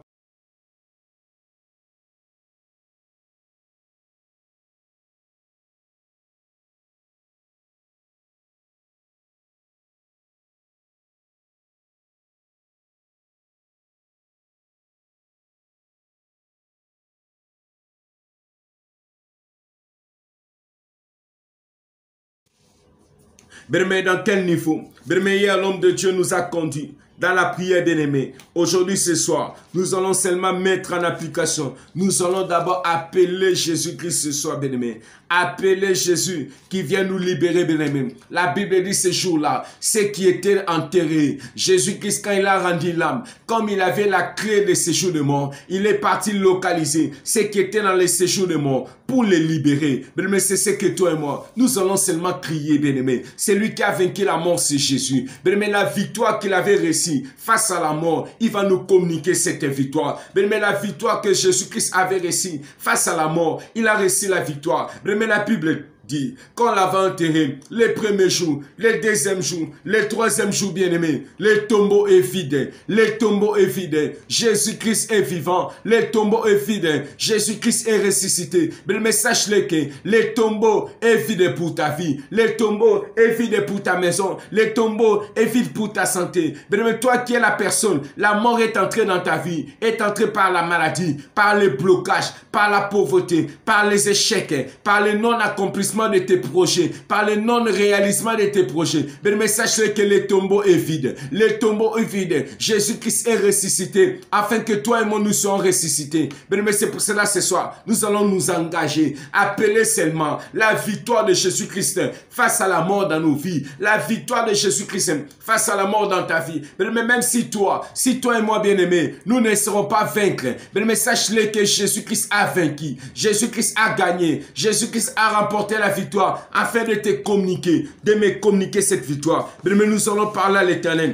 Bien-aimé, dans quel niveau? Bien-aimé, hier, l'homme de Dieu nous a conduits dans la prière bien-aimé. Aujourd'hui, ce soir, nous allons seulement mettre en application. Nous allons d'abord appeler Jésus-Christ ce soir, bien-aimé. Appeler Jésus qui vient nous libérer, bien-aimé. La Bible dit ce jour-là, ceux qui étaient enterrés, Jésus-Christ, quand il a rendu l'âme, comme il avait la clé des séjours de mort, il est parti localiser ceux qui étaient dans les séjours de mort pour les libérer. Bien-aimé, c'est ce que toi et moi, nous allons seulement crier, bien-aimé. C'est lui qui a vaincu la mort, c'est Jésus. Bien-aimé, la victoire qu'il avait réussi face à la mort, il va nous communiquer cette victoire. Bien-aimé, la victoire que Jésus-Christ avait réussi face à la mort, il a réussi la victoire. Bien-aimé, la Bible dit, quand on l'avait enterré, les premiers jours, les deuxièmes jours, les troisièmes jours, bien-aimés, le tombeau est vide, le tombeau est vide, Jésus-Christ est vivant, le tombeau est vide, Jésus-Christ est ressuscité. Mais sache-le que le tombeau est vide pour ta vie, le tombeau est vide pour ta maison, le tombeau est vide pour ta santé. Mais toi qui es la personne, la mort est entrée dans ta vie, est entrée par la maladie, par le blocage, par la pauvreté, par les échecs, par le non-accomplissement de tes projets, par le non-réalisation de tes projets. Mais sache que le tombeau est vide. Le tombeau est vide. Jésus-Christ est ressuscité afin que toi et moi nous soyons ressuscités. Mais c'est pour cela ce soir, nous allons nous engager, appeler seulement la victoire de Jésus-Christ face à la mort dans nos vies. La victoire de Jésus-Christ face à la mort dans ta vie. Mais même si toi, si toi et moi bien-aimés, nous ne serons pas vaincre. Mais sache-le que Jésus-Christ a vaincu. Jésus-Christ a gagné. Jésus-Christ a remporté la victoire afin de te communiquer, de me communiquer cette victoire. Mais nous allons parler à l'Éternel.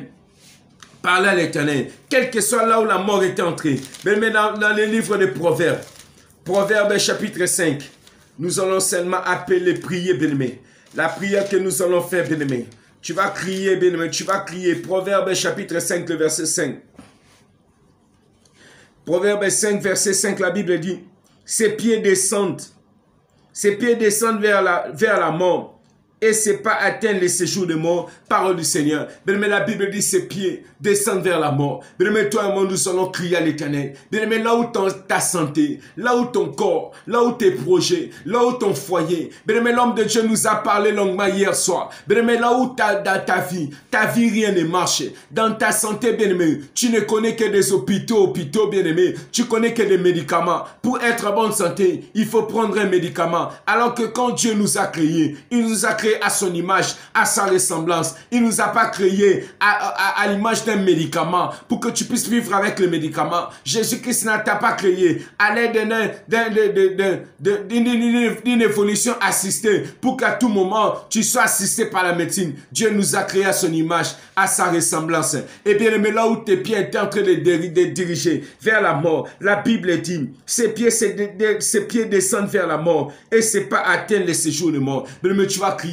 Parler à l'Éternel. Quel que soit là où la mort était entrée. Mais dans, dans les livres de Proverbes, Proverbes chapitre cinq, nous allons seulement appeler, prier, bien-aimé. La prière que nous allons faire, bien-aimé. Tu vas crier, bien-aimé. Tu vas crier. Proverbes chapitre cinq, le verset cinq. Proverbes cinq, verset cinq, la Bible dit, ses pieds descendent. Ses pieds descendent vers la, vers la mort. Et c'est pas atteindre les séjours de mort, parole du Seigneur. Mais la Bible dit ses pieds descendent vers la mort. Mais toi et moi, nous allons crier à l'Éternel. Mais là où ton, ta santé, là où ton corps, là où tes projets, là où ton foyer. Mais l'homme de Dieu nous a parlé longuement hier soir. Mais là où ta, dans ta vie, ta vie, rien ne marche. Dans ta santé, bien-aimé, tu ne connais que des hôpitaux, hôpitaux, bien-aimé. Tu connais que des médicaments. Pour être en bonne santé, il faut prendre un médicament. Alors que quand Dieu nous a créés, il nous a créés à son image, à sa ressemblance. Il ne nous a pas créé à, à, à l'image d'un médicament pour que tu puisses vivre avec le médicament. Jésus-Christ ne t'a pas créé à l'aide d'une évolution assistée pour qu'à tout moment tu sois assisté par la médecine. Dieu nous a créé à son image, à sa ressemblance. Et bien, mais là où tes pieds étaient en train de, de, de diriger vers la mort, la Bible dit, ses pieds, ses, de, de, ses pieds descendent vers la mort et c'est pas atteindre les séjours de mort. Mais tu vas crier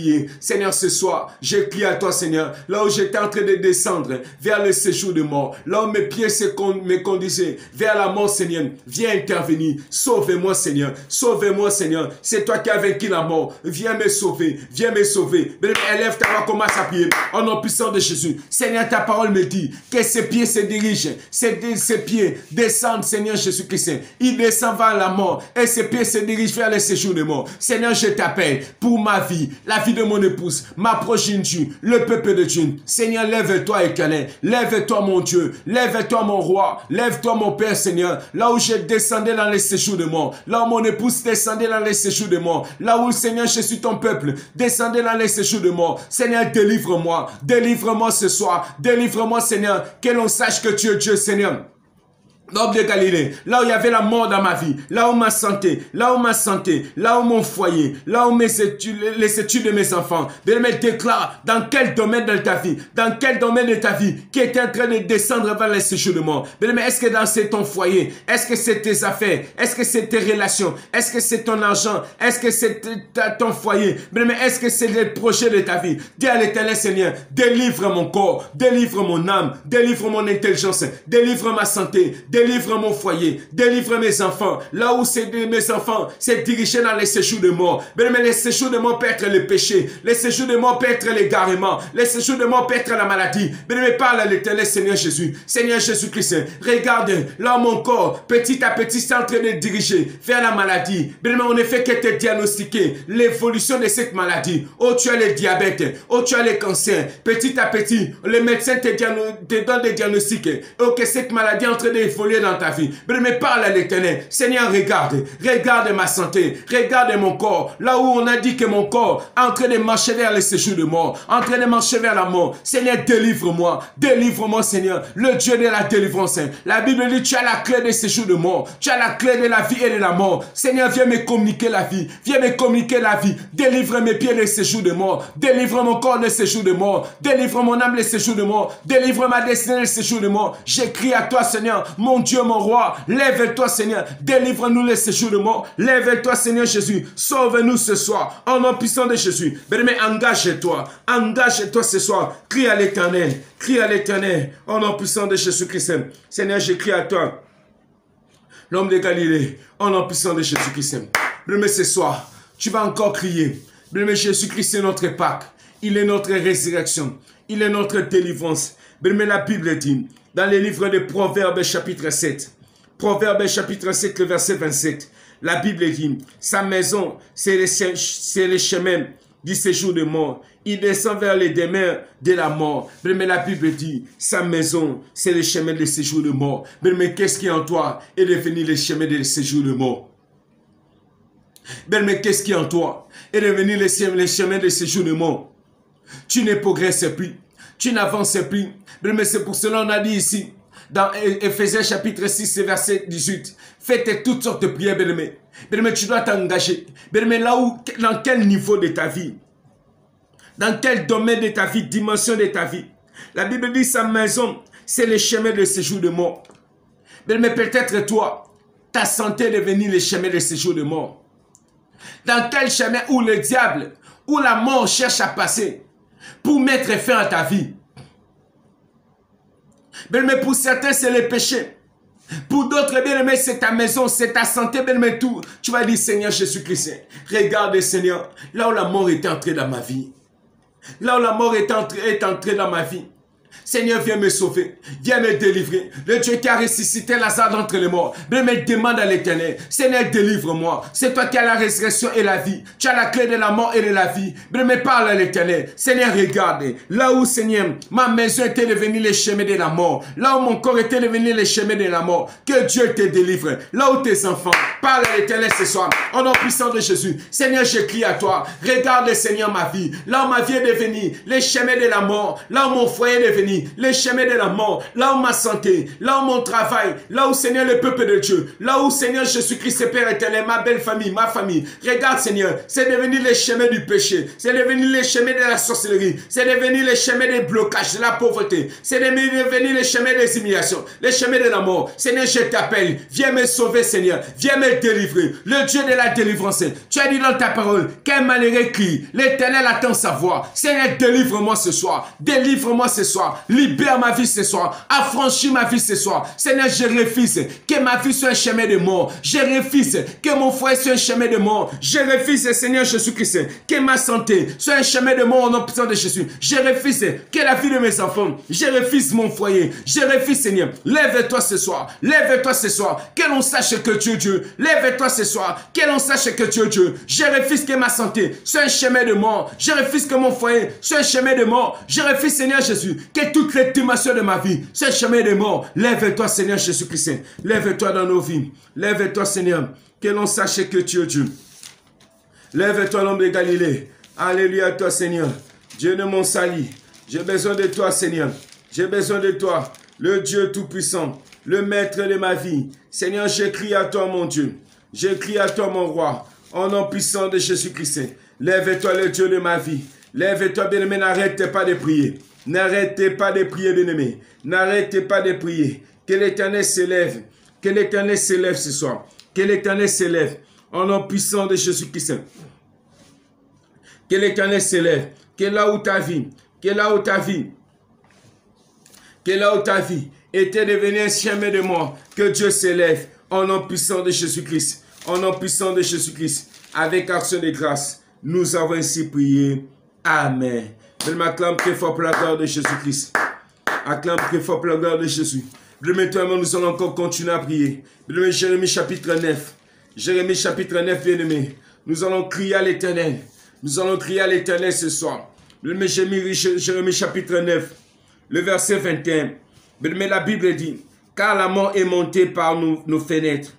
prié. Seigneur, ce soir, j'ai crié à toi, Seigneur, là où j'étais en train de descendre vers le séjour de mort, là où mes pieds se con me conduisaient vers la mort, Seigneur, viens intervenir. Sauve-moi, Seigneur. Sauve-moi, Seigneur. C'est toi qui as vaincu la mort. Viens me sauver. Viens me sauver. Élève ta voix, commence à prier. Au nom puissant de Jésus. Seigneur, ta parole me dit que ses pieds se dirigent. Ses, ses pieds descendent, Seigneur Jésus-Christ. Il descend vers la mort et ses pieds se dirigent vers le séjour de mort. Seigneur, je t'appelle pour ma vie, la vie de mon épouse, ma progéniture, le peuple de Dieu. Seigneur, lève-toi, Éternel. Lève-toi, mon Dieu. Lève-toi, mon roi. Lève-toi, mon Père, Seigneur. Là où je descendais dans les séjours de mort. Là où mon épouse descendait dans les séjours de mort. Là où, Seigneur, je suis ton peuple, descendait dans les séjours de mort. Seigneur, délivre-moi. Délivre-moi ce soir. Délivre-moi, Seigneur. Que l'on sache que tu es Dieu, Seigneur. L'homme de Galilée, là où il y avait la mort dans ma vie, là où ma santé, là où ma santé, là où mon foyer, là où mes études, les études de mes enfants, de me déclare dans quel domaine de ta vie, dans quel domaine de ta vie qui est en train de descendre vers les séjours de mort. Mais est-ce que dans c'est ton foyer, est-ce que c'est tes affaires, est-ce que c'est tes relations, est-ce que c'est ton argent, est-ce que c'est ton foyer, mais est-ce que c'est les projets de ta vie? Dis à l'Éternel Seigneur, délivre mon corps, délivre mon âme, délivre mon intelligence, délivre ma santé, délivre mon foyer, délivre mes enfants. Là où c'est mes enfants, c'est dirigé dans les séjours de mort. Mais les séjours de mort peut être le péché. Les séjours de mort peut être l'égarement. Les séjours de mort peut être la maladie. Mais parle à l'Éternel Seigneur Jésus. Seigneur Jésus-Christ, regarde, là mon corps, petit à petit, c'est en train de diriger vers la maladie. Mais on ne fait que te diagnostiquer l'évolution de cette maladie. Oh, tu as le diabète. Oh, tu as le cancer. Petit à petit, le médecin te, te donne des diagnostics. Oh, que cette maladie est en train d'évoluer dans ta vie. Mais parle à l'Éternel. Seigneur, regarde. Regarde ma santé. Regarde mon corps. Là où on a dit que mon corps est en train de marcher vers le séjour de mort. En train de marcher vers la mort. Seigneur, délivre-moi. Délivre-moi, Seigneur. Le Dieu de la délivrance. La Bible dit, tu as la clé des séjours de mort. Tu as la clé de la vie et de la mort. Seigneur, viens me communiquer la vie. Viens me communiquer la vie. Délivre mes pieds des séjours de mort. Délivre mon corps des séjours de mort. Délivre mon âme des séjours de mort. Délivre ma destinée des séjours de mort. J'écris à toi, Seigneur. Mon Dieu, mon roi, lève-toi, Seigneur, délivre-nous les séjours de mort, lève-toi, Seigneur Jésus, sauve-nous ce soir, en nom puissant de Jésus. Mais engage-toi, engage-toi ce soir, crie à l'Éternel, crie à l'Éternel, en nom puissant de Jésus-Christ. Seigneur, je crie à toi, l'homme de Galilée, en nom puissant de Jésus-Christ. Mais ce soir, tu vas encore crier, mais Jésus-Christ est notre Pâque, il est notre résurrection, il est notre délivrance. Mais la Bible dit, dans le livre de Proverbes chapitre sept, Proverbes chapitre sept, le verset vingt-sept, la Bible dit, sa maison, c'est le, le chemin du séjour de mort. Il descend vers les demeures de la mort. Mais la Bible dit, sa maison, c'est le chemin du séjour de mort. Mais qu'est-ce qui en toi est devenu le chemin du séjour de mort? Mais qu'est-ce qui en toi est devenu le chemin du séjour de mort? Tu ne progresses plus. Tu n'avances plus. Mais c'est pour cela qu'on a dit ici, dans Ephésiens chapitre six, verset dix-huit, faites toutes sortes de prières, bien-aimé. Bien-aimé, tu dois t'engager. Bien-aimé, là où, dans quel niveau de ta vie, dans quel domaine de ta vie, dimension de ta vie. La Bible dit, sa maison, c'est le chemin de séjour de mort. Bien-aimé, peut-être toi, ta santé est devenue le chemin de séjour de mort. Dans quel chemin où le diable, où la mort cherche à passer, pour mettre fin à ta vie. Mais pour certains, c'est le péché. Pour d'autres, bien aimé, c'est ta maison, c'est ta santé, bien aimé, tout. Tu vas dire, Seigneur Jésus-Christ, regarde, Seigneur, là où la mort est entrée dans ma vie. Là où la mort est entrée, est entrée dans ma vie. Seigneur, viens me sauver, viens me délivrer. Le Dieu qui a ressuscité Lazare d'entre les morts, viens me demande à l'Éternel, Seigneur, délivre-moi. C'est toi qui as la résurrection et la vie. Tu as la clé de la mort et de la vie. Viens me parle à l'Éternel. Seigneur, regarde, là où, Seigneur, ma maison était devenue le chemin de la mort, là où mon corps était devenu le chemin de la mort, que Dieu te délivre. Là où tes enfants, parle à l'Éternel ce soir, au nom puissant de Jésus. Seigneur, je crie à toi, regarde, Seigneur, ma vie. Là où ma vie est devenue le chemin de la mort, là où mon foyer est devenu définit les chemins de la mort, là où ma santé, là où mon travail, là où, Seigneur, le peuple de Dieu, là où, Seigneur, Jésus-Christ, Père éternel, ma belle famille, ma famille. Regarde, Seigneur, c'est devenu les chemins du péché, c'est devenu les chemins de la sorcellerie, c'est devenu les chemins des blocages, de la pauvreté, c'est devenu les chemins des humiliations, les chemins de la mort. Seigneur, je t'appelle, viens me sauver, Seigneur, viens me délivrer, le Dieu de la délivrance. Tu as dit dans ta parole qu'un malheureux crie, l'Éternel attend sa voix. Seigneur, délivre-moi ce soir, délivre-moi ce soir, libère ma vie ce soir, affranchis ma vie ce soir. Seigneur, je refuse que ma vie soit un chemin de mort, je refuse que mon foyer soit un chemin de mort, je refuse, Seigneur Jésus-Christ, que ma santé soit un chemin de mort au nom puissant de Jésus. Je refuse que la vie de mes enfants, je refuse mon foyer, je refuse, Seigneur. Lève-toi ce soir, lève-toi ce soir, que l'on sache que Dieu Dieu, lève-toi ce soir, que l'on sache que Dieu Dieu. Je refuse que ma santé soit un chemin de mort, je refuse que mon foyer soit un chemin de mort, je refuse, Seigneur Jésus, que toute l'estimation de ma vie soit un chemin de mort. Lève-toi, Seigneur Jésus-Christ, lève-toi dans nos vies, lève-toi, Seigneur, que l'on sache que Dieu Dieu. Lève-toi, l'homme de Galilée. Alléluia, toi, Seigneur. Dieu de mon salut. J'ai besoin de toi, Seigneur. J'ai besoin de toi, le Dieu Tout-Puissant, le Maître de ma vie. Seigneur, je crie à toi, mon Dieu. Je crie à toi, mon roi, au nom puissant de Jésus-Christ. Lève-toi, le Dieu de ma vie. Lève-toi, bien-aimé, n'arrêtez pas de prier. N'arrêtez pas de prier, bien-aimé. N'arrêtez pas de prier. Que l'Éternel s'élève. Que l'Éternel s'élève ce soir. Que l'Éternel s'élève. Au nom puissant de Jésus-Christ. Que l'Éternel s'élève. Que là où ta vie, que là où ta vie, que là où ta vie était devenue un chemin de mort, que Dieu s'élève. Au nom puissant de Jésus-Christ. Au nom puissant de Jésus-Christ. Avec action de grâce, nous avons ainsi prié. Amen. Je m'acclame très fort pour la gloire de Jésus-Christ. Acclame très fort pour la gloire de Jésus. Maintenant, nous allons encore continuer à prier. Jérémie chapitre neuf. Jérémie chapitre neuf, bien-aimé. Nous allons crier à l'Éternel. Nous allons crier à l'Éternel ce soir. Jérémie chapitre neuf, le verset vingt et un. Mais la Bible dit, car la mort est montée par nos, nos fenêtres.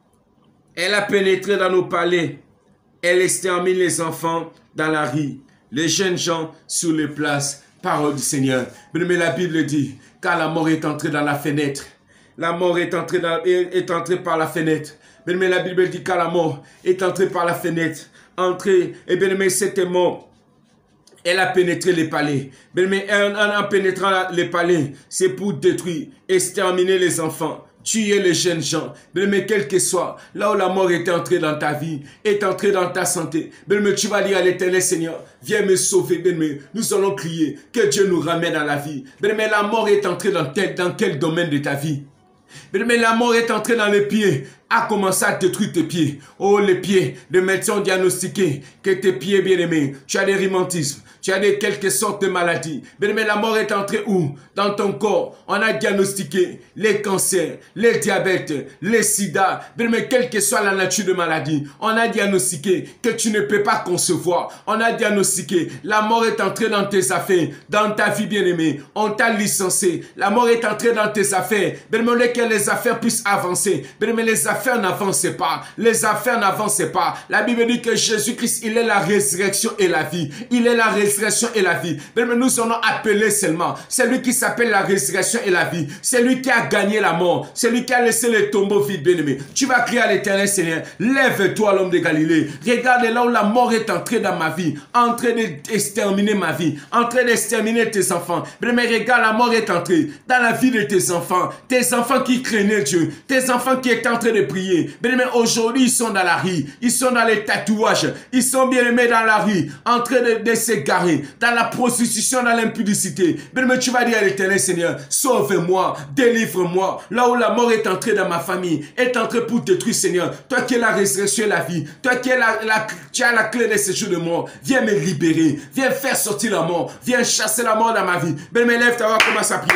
Elle a pénétré dans nos palais. Elle extermine les enfants dans la rue, les jeunes gens sur les places. Parole du Seigneur. Mais la Bible dit, car la mort est entrée dans la fenêtre. La mort est entrée, dans, est, est entrée par la fenêtre. Mais la Bible dit, car la mort est entrée par la fenêtre. Entrée, et bien mais cette mort, elle a pénétré les palais. Mais en, en pénétrant les palais, c'est pour détruire, exterminer les enfants, tuer les jeunes gens. Mais quel que soit, là où la mort est entrée dans ta vie, est entrée dans ta santé, mais tu vas dire à l'Éternel, Seigneur, viens me sauver. Mais nous allons crier que Dieu nous ramène à la vie. Mais la mort est entrée dans, tel, dans quel domaine de ta vie? Mais la mort est entrée dans les pieds, a commencé à détruire tes pieds. Oh, les pieds, le médecin ont diagnostiqué que tes pieds, bien-aimés, tu as des rhumatismes, tu as des quelque sorte de maladies. Mais la mort est entrée où? Dans ton corps. On a diagnostiqué les cancers, les diabètes, les sida. Mais quelle que soit la nature de maladie, on a diagnostiqué que tu ne peux pas concevoir. On a diagnostiqué, la mort est entrée dans tes affaires, dans ta vie, bien-aimée. On t'a licencié. La mort est entrée dans tes affaires. Mais que les affaires puissent avancer. Mais les affaires n'avancent pas. Les affaires n'avancent pas. La Bible dit que Jésus-Christ, il est la résurrection et la vie. Il est la résurrection et la vie. Mais nous sommes appelés seulement. C'est lui qui s'appelle la résurrection et la vie. C'est lui qui a gagné la mort. C'est lui qui a laissé les tombeaux vides, bien-aimé. Tu vas crier à l'Éternel, Seigneur. Lève-toi, l'homme de Galilée. Regarde là où la mort est entrée dans ma vie. En train d'exterminer ma vie. En train d'exterminer tes enfants. Mais regarde, la mort est entrée dans la vie de tes enfants. Tes enfants qui craignaient Dieu. Tes enfants qui étaient en train de prier. Mais aujourd'hui, ils sont dans la rue. Ils sont dans les tatouages. Ils sont bien aimés dans la rue. En train de, de s'égarer. Dans la prostitution, dans l'impudicité. Mais tu vas dire à l'Éternel, Seigneur, sauve-moi, délivre-moi. Là où la mort est entrée dans ma famille, est entrée pour détruire, Seigneur. Toi qui es la résurrection et la vie. Toi qui es la, la, tu as la clé de ces jours de mort. Viens me libérer. Viens faire sortir la mort. Viens chasser la mort dans ma vie. Mais lève-toi, commence à prier.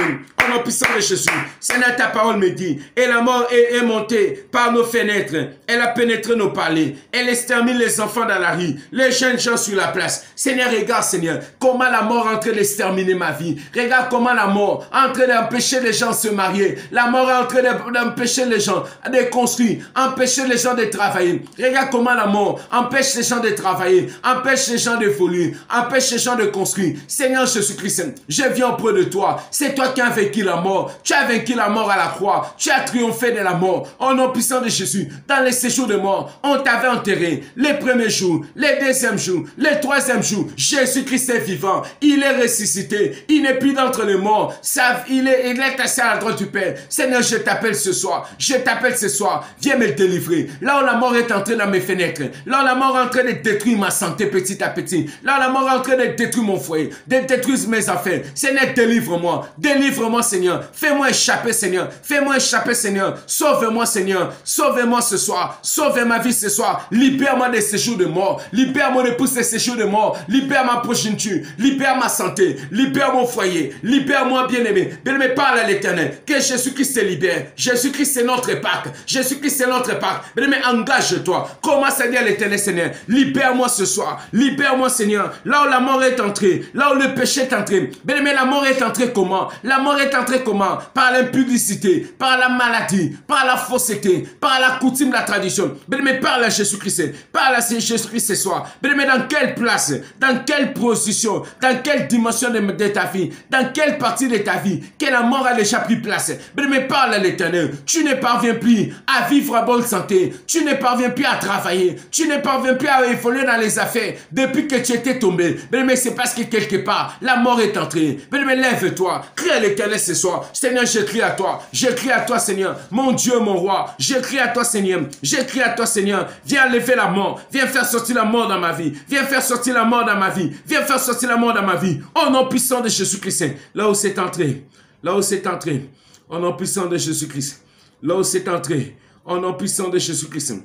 Au nom puissant de Jésus. Seigneur, ta parole me dit, et la mort est, est montée par nos fenêtres. Elle a pénétré nos palais. Elle extermine les enfants dans la rue, les jeunes gens sur la place. Seigneur, regarde, Seigneur, comment la mort est en train d'exterminer ma vie. Regarde comment la mort est en train d'empêcher les gens de se marier. La mort est en train d'empêcher les gens de construire, empêcher les gens de travailler. Regarde comment la mort empêche les gens de travailler, empêche les gens d'évoluer, empêche les gens de construire. Seigneur Jésus-Christ, je viens auprès de toi. C'est toi qui as vaincu la mort. Tu as vaincu la mort à la croix. Tu as triomphé de la mort. Au nom puissant de Jésus, dans les séjours de mort, on t'avait enterré. Les premiers jours, les deuxièmes jours, les troisièmes jours, Jésus-Christ est vivant. Il est ressuscité. Il n'est plus d'entre les morts. Il est, il est assis à la droite du Père. Seigneur, je t'appelle ce soir. Je t'appelle ce soir. Viens me délivrer. Là où la mort est entrée dans mes fenêtres. Là où la mort est en train de détruire ma santé petit à petit. Là où la mort est en train de détruire mon foyer. De détruire mes affaires. Seigneur, délivre-moi. Délivre-moi, Seigneur. Fais-moi échapper, Seigneur. Fais-moi échapper, Seigneur. Sauve-moi, Seigneur. Sauve-moi ce soir. Sauve ma vie ce soir. Libère-moi des séjours de mort. Libère mon épouse des séjours de mort. Libère ma progéniture. Libère ma santé. Libère mon foyer. Libère-moi, bien-aimé. Bien-aimé, parle à l'Éternel. Que Jésus-Christ te libère. Jésus-Christ, c'est notre Pâque. Jésus-Christ, c'est notre Pâque. Bien-aimé, engage-toi. Commence à dire à l'Éternel, Seigneur. Libère-moi ce soir. Libère-moi, Seigneur. Là où la mort est entrée. Là où le péché est entré. Bien-aimé, la mort est entrée comment? La mort est entrée comment? Par l'impudicité, par la maladie, par la fausseté, par la coutume, la tradition. Bien-aimé, parle à Jésus-Christ. Parle à Jésus-Christ ce soir. Bien-aimé, dans quelle place, dans quelle position, dans quelle dimension de, de ta vie, dans quelle partie de ta vie, que la mort a déjà pris place. Bien-aimé, parle à l'Éternel. Tu ne parviens plus à vivre à bonne santé. Tu ne parviens plus à travailler. Tu ne parviens plus à évoluer dans les affaires depuis que tu étais tombé. Bien-aimé, c'est parce que quelque part, la mort est entrée. Bien-aimé, lève-toi. Crie à l'Éternel ce soir. Seigneur, je crie à toi. Je crie à toi, Seigneur. Mon Dieu, mon roi. Je crie à toi, Seigneur. Je crie à toi, Seigneur. Viens lever la mort. Viens faire sortir la mort dans ma vie. Viens faire sortir la mort dans ma vie. Viens faire sortir la mort dans ma vie. Au nom puissant de Jésus-Christ. Là où c'est entré. Là où c'est entré. Au nom puissant de Jésus-Christ. Là où c'est entré. Au nom puissant de Jésus-Christ.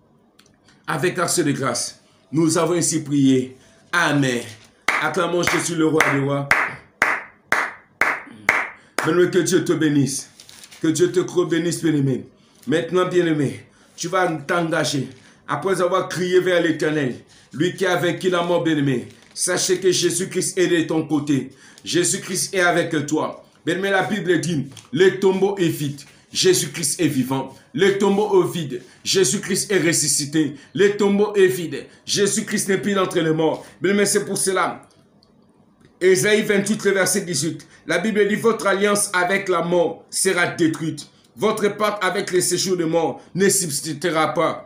Avec action de grâce. Nous avons ainsi prié. Amen. Acclamons Jésus le roi des rois. Que Dieu te bénisse. Que Dieu te bénisse, bien-aimé. Maintenant, bien-aimé, tu vas t'engager. Après avoir crié vers l'Éternel, lui qui a vaincu la mort, bien-aimé, sachez que Jésus-Christ est de ton côté. Jésus-Christ est avec toi. Bien-aimé, la Bible dit, le tombeau est vide. Jésus-Christ est vivant. Le tombeau est vide. Jésus-Christ est ressuscité. Le tombeau est vide. Jésus-Christ n'est plus d'entre les morts. Bien-aimé, c'est pour cela. Ésaïe vingt-huit, verset dix-huit. La Bible dit, votre alliance avec la mort sera détruite. Votre pacte avec les séjours de mort ne subsistera pas.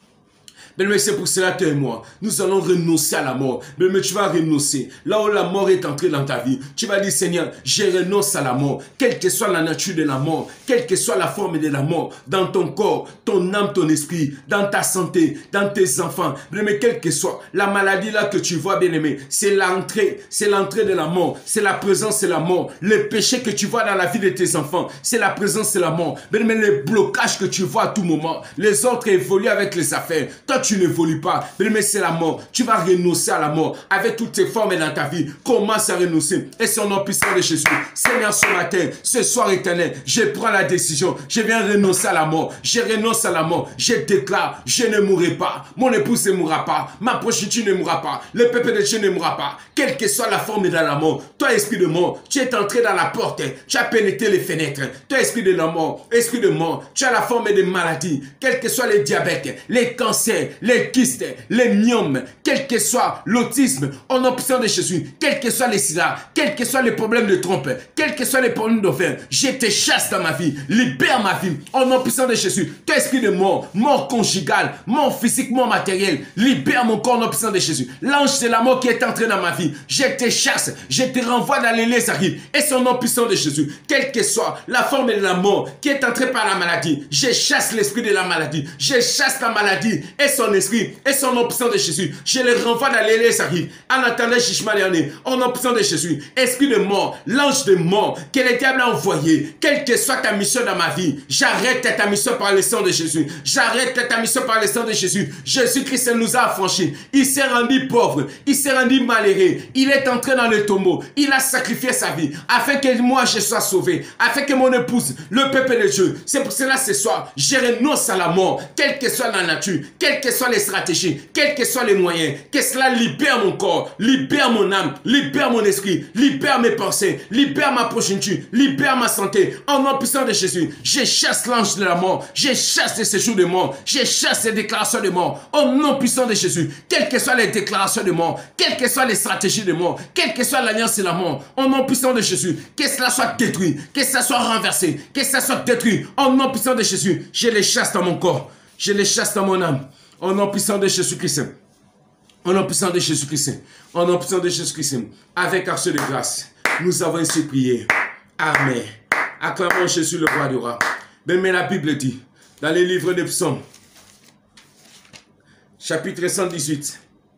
Mais c'est pour cela que moi, nous allons renoncer à la mort. Mais tu vas renoncer. Là où la mort est entrée dans ta vie, tu vas dire, Seigneur, je renonce à la mort. Quelle que soit la nature de la mort, quelle que soit la forme de la mort, dans ton corps, ton âme, ton esprit, dans ta santé, dans tes enfants. Mais quelle que soit la maladie là que tu vois, bien-aimé, c'est l'entrée, c'est l'entrée de la mort. C'est la présence de la mort. Le péché que tu vois dans la vie de tes enfants, c'est la présence de la mort. Mais les blocages que tu vois à tout moment, les autres évoluent avec les affaires. Toi, tu n'évolues pas, mais c'est la mort. Tu vas renoncer à la mort avec toutes tes formes dans ta vie. Commence à renoncer. Et c'est au nom puissant de Jésus. Seigneur, ce matin, ce soir éternel, je prends la décision. Je viens renoncer à la mort. Je renonce à la mort. Je déclare, je ne mourrai pas. Mon épouse ne mourra pas. Ma prostituée ne mourra pas. Le peuple de Dieu ne mourra pas. Quelle que soit la forme de la mort, toi, esprit de mort, tu es entré dans la porte. Tu as pénétré les fenêtres. Toi, esprit de la mort, esprit de mort, tu as la forme de maladie. Quels que soient les diabètes, les cancers, les kystes, les myomes, quel que soit l'autisme, au nom puissant de Jésus, quel que soit les sida, quel que soit les problèmes de trompe, quel que soit les problèmes d'ovaire, je te chasse dans ma vie, libère ma vie, au nom puissant de Jésus. Toi, esprit de mort, mort conjugale, mort physique, mort matérielle, libère mon corps au nom puissant de Jésus. L'ange de la mort qui est entré dans ma vie, je te chasse, je te renvoie dans les lézards, et son nom puissant de Jésus, quelle que soit la forme de la mort qui est entrée par la maladie, je chasse l'esprit de la maladie, je chasse la maladie, et son son esprit et son nom puissant de Jésus. Je les renvoie dans les les arrivent. En attendant jugement dernier, au nom puissant de Jésus. Esprit de mort, l'ange de mort que le diable a envoyé, quelle que soit ta mission dans ma vie, j'arrête ta mission par le sang de Jésus. J'arrête ta mission par le sang de Jésus. Jésus-Christ nous a affranchis. Il s'est rendu pauvre. Il s'est rendu malheureux. Il est entré dans le tombeau. Il a sacrifié sa vie afin que moi je sois sauvé. Afin que mon épouse, le peuple de Dieu. C'est pour cela ce soir, je renonce à la mort. Quelle que soit la nature, quelles que soient les stratégies, quels que soient les moyens. Que cela libère mon corps, libère mon âme, libère mon esprit, libère mes pensées, libère ma progéniture, libère ma santé. En nom puissant de Jésus, je chasse l'ange de la mort. Je chasse les séjours de mort. Je chasse les déclarations de mort. Au nom puissant de Jésus, quelles que soient les déclarations de mort, quelles que soient les stratégies de mort, quelle que soit l'alliance de la mort, au nom puissant de Jésus, que cela soit détruit, que cela soit renversé, que cela soit détruit. Au nom puissant de Jésus, je les chasse dans mon corps. Je les chasse dans mon âme. Au nom puissant de Jésus-Christ. Au nom puissant de Jésus-Christ. Au nom puissant de Jésus-Christ. Avec action de grâce, nous avons ainsi prié. Amen. Acclamons Jésus le roi du roi. Mais la Bible dit, dans les livres des psaumes, chapitre cent dix-huit,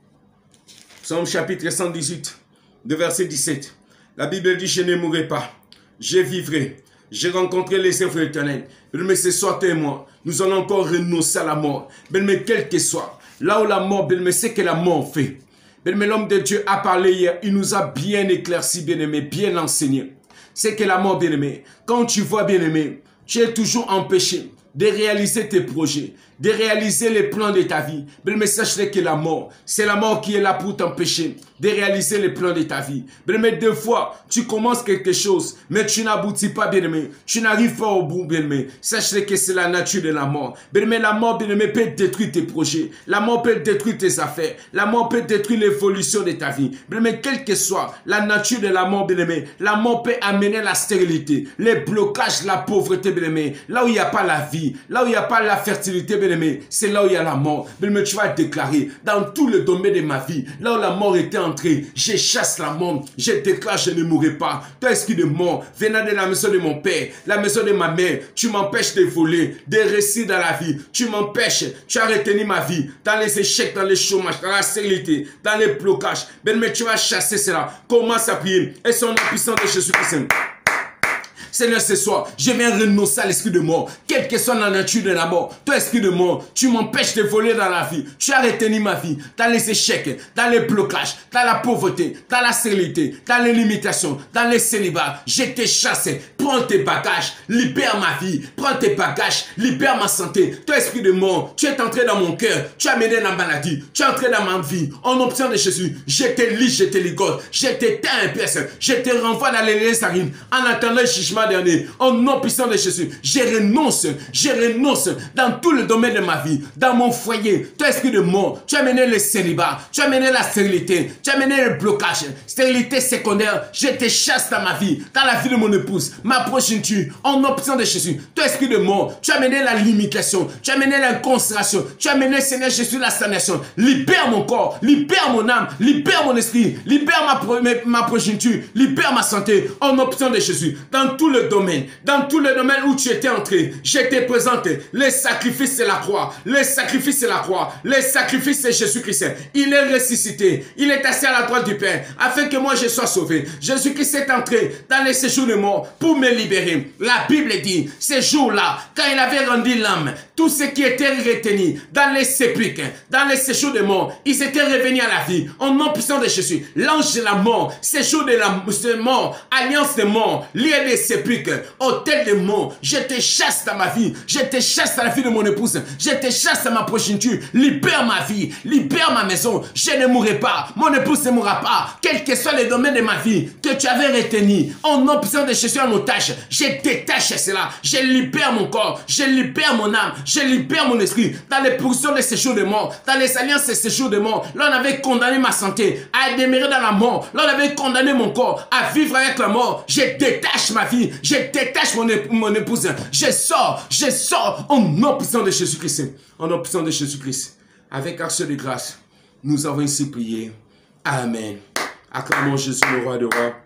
psaume chapitre cent dix-huit, de verset dix-sept, la Bible dit, je ne mourrai pas, je vivrai, j'ai rencontré les œuvres éternelles. Mais ce soir, toi et moi, nous allons encore renoncer à la mort. Mais quel que soit, là où la mort, mais c'est que la mort fait. Mais l'homme de Dieu a parlé hier, il nous a bien éclairci, bien aimé, bien enseigné. C'est que la mort, bien aimé, quand tu vois, bien aimé, tu es toujours empêché de réaliser tes projets, de réaliser les plans de ta vie. Mais sache que la mort, c'est la mort qui est là pour t'empêcher de réaliser les plans de ta vie. Mais deux fois, tu commences quelque chose, mais tu n'aboutis pas, bien aimé. Tu n'arrives pas au bout, bien aimé. Sache que c'est la nature de la mort. Mais la mort, bien aimé, peut détruire tes projets. La mort peut détruire tes affaires. La mort peut détruire l'évolution de ta vie. Mais quelle que soit la nature de la mort, bien aimé, la mort peut amener la stérilité, les blocages, la pauvreté, bien aimé. Là où il n'y a pas la vie, là où il n'y a pas la fertilité, bien aimé, c'est là où il y a la mort. Mais tu vas déclarer dans tout le domaine de ma vie, là où la mort était entrée, je chasse la mort, je déclare, je ne mourrai pas. Toi, esprit de mort, venant de la maison de mon père, la maison de ma mère, tu m'empêches de voler, de réussir dans la vie, tu m'empêches, tu as retenu ma vie, dans les échecs, dans les chômages, dans la stérilité, dans les blocages. Mais tu vas chasser cela. Commence à prier. Et son nom puissant de Jésus-Christ. Seigneur, ce soir, je viens renoncer à l'esprit de mort, quelle que soit la nature de la mort. Toi, esprit de mort, tu m'empêches de voler dans la vie. Tu as retenu ma vie dans les échecs, dans les blocages, dans la pauvreté, dans la stérilité, dans les limitations, dans les célibats. Je te chasse. Prends tes bagages, libère ma vie. Prends tes bagages, libère ma santé. Toi, esprit de mort, tu es entré dans mon cœur. Tu as mené la maladie. Tu es entré dans ma vie. En option de Jésus, je te lis, je te ligote. Je t'éteins un pièce. Je te renvoie dans les sarines. En attendant le jugement dernier, au nom puissant de Jésus, je renonce, je renonce dans tout le domaine de ma vie, dans mon foyer. Toi, esprit de mort, tu as mené le célibat, tu as mené la stérilité, tu as mené le blocage, stérilité secondaire. Je te chasse dans ma vie, dans la vie de mon épouse, ma progéniture, au nom puissant de Jésus. Toi, esprit de mort, tu as mené la limitation, tu as mené l'inconstration, tu as mené, Seigneur Jésus, la stagnation. Libère mon corps, libère mon âme, libère mon esprit, libère ma, pro ma progéniture, libère ma santé, au nom puissant de Jésus. Dans tout le domaine, dans tout le domaine où tu étais entré, je te présente les sacrifices de la croix, les sacrifices de la croix, les sacrifices de Jésus-Christ. Il est ressuscité, il est assis à la droite du Père, afin que moi je sois sauvé. Jésus-Christ est entré dans les séjours de mort pour me libérer. La Bible dit, ces jours-là, quand il avait rendu l'âme, tout ce qui était retenu dans les sépulcres, dans les séjours de mort, ils étaient revenus à la vie, au nom puissant de Jésus. L'ange de la mort, séjour de la de mort, alliance de mort, lié des sépulcres, hôtel de mort, je te chasse dans ma vie, je te chasse dans la vie de mon épouse, je te chasse dans ma progéniture, libère ma vie, libère ma maison, je ne mourrai pas, mon épouse ne mourra pas, quel que soit le domaine de ma vie que tu avais retenu, au nom puissant de Jésus en otage, je détache cela, je libère mon corps, je libère mon âme, je libère mon esprit, dans les positions de ces jours de mort, dans les alliances de ces jours de mort, là on avait condamné ma santé à demeurer dans la mort, là on avait condamné mon corps à vivre avec la mort, je détache ma vie, je détache mon, ép mon épouse, je sors, je sors au nom puissant de Jésus-Christ, au nom puissant de Jésus-Christ, avec action de grâce, nous avons ainsi prié, amen. Acclamons Jésus le roi de rois.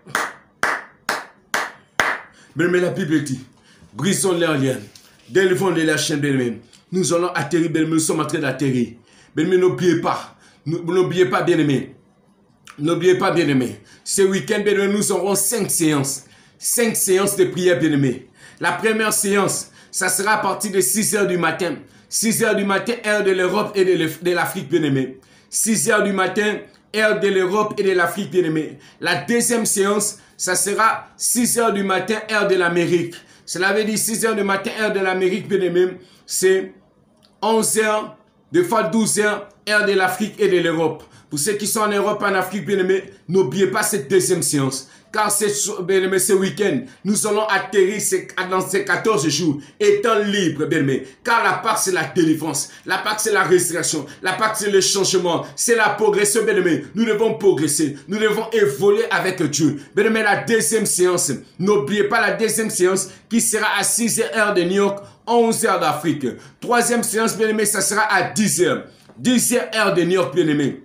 Mais la Bible dit, brisons les liens, délevons les chaînes de même. Nous allons atterrir, nous sommes en train d'atterrir. Bien-aimé, n'oubliez pas. N'oubliez pas, bien-aimé. N'oubliez pas, bien-aimé. Ce week-end, bien-aimé, nous aurons cinq séances. Cinq séances de prière, bien-aimé. La première séance, ça sera à partir de six heures du matin. six heures du matin, heure de l'Europe et de l'Afrique, bien-aimé. six heures du matin, heure de l'Europe et de l'Afrique, bien-aimé. La deuxième séance, ça sera six heures du matin, heure de l'Amérique. Cela veut dire six heures du matin, heure de l'Amérique, bien-aimé. C'est onze heures, deux fois douze heures, heure de l'Afrique et de l'Europe. Pour ceux qui sont en Europe, en Afrique, bien-aimé, n'oubliez pas cette deuxième séance. Car bien-aimé, ce week-end, nous allons atterrir dans ces quatorze jours, étant libres, bien-aimé. Car la Pâque, c'est la délivrance. La Pâque, c'est la restriction. La Pâque, c'est le changement. C'est la progression, bien-aimé. Nous devons progresser. Nous devons évoluer avec Dieu. Bien-aimé, la deuxième séance, n'oubliez pas la deuxième séance qui sera à six heures de New York, onze heures d'Afrique. Troisième séance, bien-aimé, ça sera à dix heures. dix heures de New York, bien-aimé.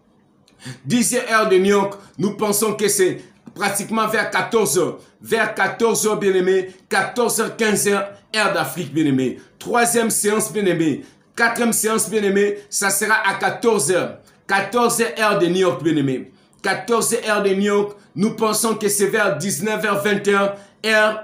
dix heures de New York, nous pensons que c'est pratiquement vers quatorze heures. Vers quatorze heures, bien-aimé. quatorze heures, quinze heures, heure d'Afrique, bien-aimé. Troisième séance, bien-aimé. Quatrième séance, bien-aimé. Ça sera à quatorze heures. quatorze heures, heure de New York, bien-aimé. quatorze heures, heure de New York. Nous pensons que c'est vers dix-neuf heures, vingt heures, heure...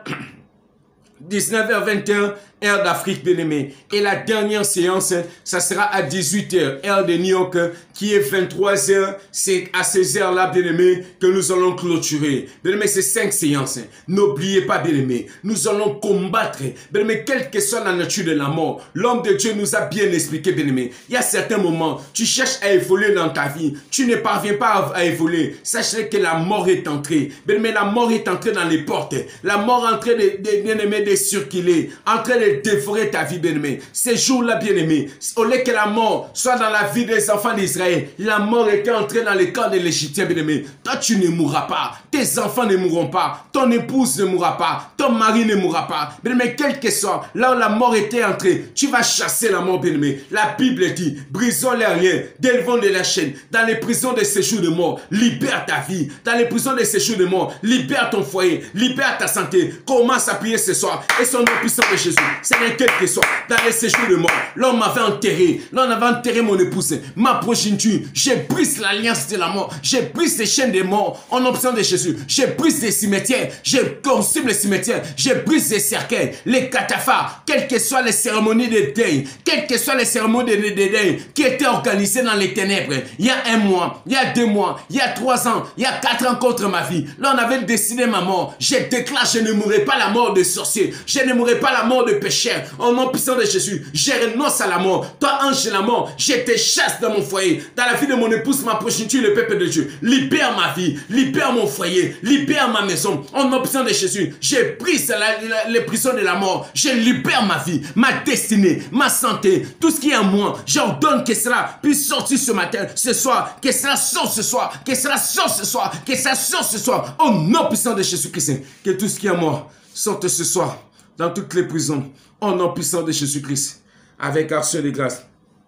dix-neuf heures vingt et un, heure d'Afrique, bien-aimé. Et la dernière séance, ça sera à dix-huit heures, heure de New York, qui est vingt-trois heures. C'est à ces heures-là, bien-aimé, que nous allons clôturer. Bien-aimé, c'est cinq séances. N'oubliez pas, bien-aimé, nous allons combattre. Bien-aimé, quelle que soit la nature de la mort, l'homme de Dieu nous a bien expliqué, bien-aimé. Il y a certains moments, tu cherches à évoluer dans ta vie, tu ne parviens pas à évoluer. Sachez que la mort est entrée. Bien-aimé, la mort est entrée dans les portes. La mort est entrée, de, de, bien-aimé, de circuler, en train de dévorer ta vie, bien-aimé. Ces jours-là, bien-aimé, au lieu que la mort soit dans la vie des enfants d'Israël, la mort était entrée dans les camps de l'Égyptien, bien-aimé. Toi, tu ne mourras pas. Tes enfants ne mourront pas. Ton épouse ne mourra pas. Ton mari ne mourra pas. Bien-aimé, quel que soit, là où la mort était entrée, tu vas chasser la mort, bien-aimé. La Bible dit, brisons les liens, délevons de la chaîne. Dans les prisons de séjour de mort, libère ta vie. Dans les prisons de séjour de mort, libère ton foyer, libère ta santé. Commence à prier ce soir. Et son nom puissant de Jésus, c'est quel que soit, dans les séjours de mort, l'homme m'avait enterré, l'homme avait enterré mon épouse, ma progéniture, j'ai brisé l'alliance de la mort, j'ai brisé les chaînes des morts, en option de Jésus, j'ai brisé les cimetières, j'ai consume les cimetières, j'ai brisé les cercueils, les cataphares, quelles que soient les cérémonies de deuil, quelles que soient les cérémonies de deuil qui étaient organisées dans les ténèbres, il y a un mois, il y a deux mois, il y a trois ans, il y a quatre ans contre ma vie, là on avait décidé ma mort, je déclare, je ne mourrai pas la mort de sorcier, je ne mourrai pas la mort de pécheur, au nom puissant de Jésus, je renonce à la mort. Toi, ange de la mort, je te chasse dans mon foyer, dans la vie de mon épouse, ma progéniture, le peuple de Dieu. Libère ma vie, libère mon foyer, libère ma maison, au nom puissant de Jésus. J'ai pris les prisons de la mort, je libère ma vie, ma destinée, ma santé, tout ce qui est en moi. J'ordonne que cela puisse sortir ce matin, ce soir, que cela sorte ce soir, que cela sorte ce soir, que cela sorte ce soir, au nom puissant de Jésus-Christ. Que tout ce qui est en moi sorte ce soir dans toutes les prisons, au nom puissant de Jésus-Christ. Avec action de grâce,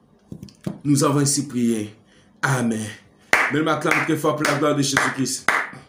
nous avons ainsi prié. Amen. Mais m'acclame très fort pour la gloire de Jésus-Christ.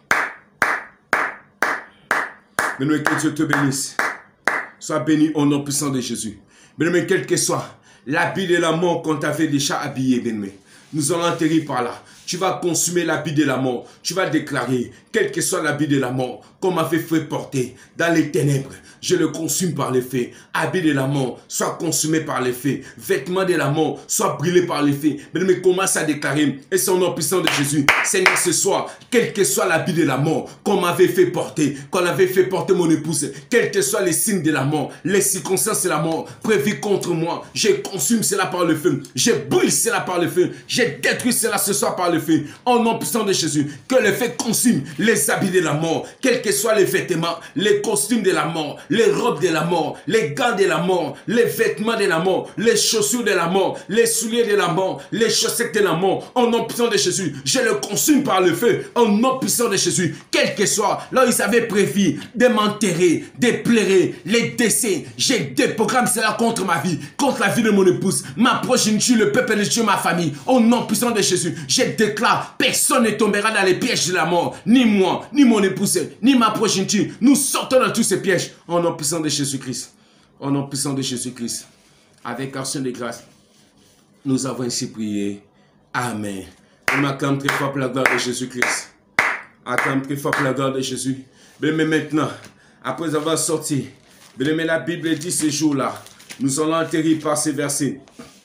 Mais que Dieu te bénisse. Sois béni au nom puissant de Jésus. Mais quel que soit l'habit de la mort qu'on t'avait déjà habillé, bien-aimé, nous allons atterrir par là. Tu vas consumer l'habit de la mort. Tu vas déclarer, quel que soit l'habit de la mort, qu'on m'avait fait porter dans les ténèbres, je le consume par les feux. Habit de la mort, soit consumé par les feux. Vêtements de la mort, soit brûlé par les feux. Mais commence à déclarer, et son nom puissant de Jésus, Seigneur, ce soir, quel que soit l'habit de la mort, qu'on m'avait fait porter, qu'on avait fait porter mon épouse, quels que soient les signes de la mort, les circonstances de la mort, prévues contre moi, je consume cela par le feu. Je brûle cela par le feu. Je détruis cela ce soir par le feu. Au nom puissant de Jésus, que le feu consume les habits de la mort, quels que soient les vêtements, les costumes de la mort, les robes de la mort, les gants de la mort, les vêtements de la mort, les chaussures de la mort, les souliers de la mort, les chaussettes de la mort. Au nom puissant de Jésus, je le consume par le feu. Au nom puissant de Jésus, quel que soit, là ils avaient prévu de m'enterrer, de pleurer, les décès, je déprogramme cela contre ma vie, contre la vie de mon épouse, ma progéniture, le peuple de Dieu, ma famille. Au nom puissant de Jésus, je déclare, personne ne tombera dans les pièges de la mort, ni moi, ni mon épouse, ni ma progéniture. Nous sortons dans tous ces pièges. Au nom puissant de Jésus-Christ. Au nom puissant de Jésus-Christ. Avec action de grâce. Nous avons ainsi prié. Amen. On acclame très fort pour la gloire de Jésus-Christ. Acclame très fort pour la gloire de Jésus. Mais maintenant, après avoir sorti, mais la Bible dit ce jour-là, nous allons atterrir par ces versets.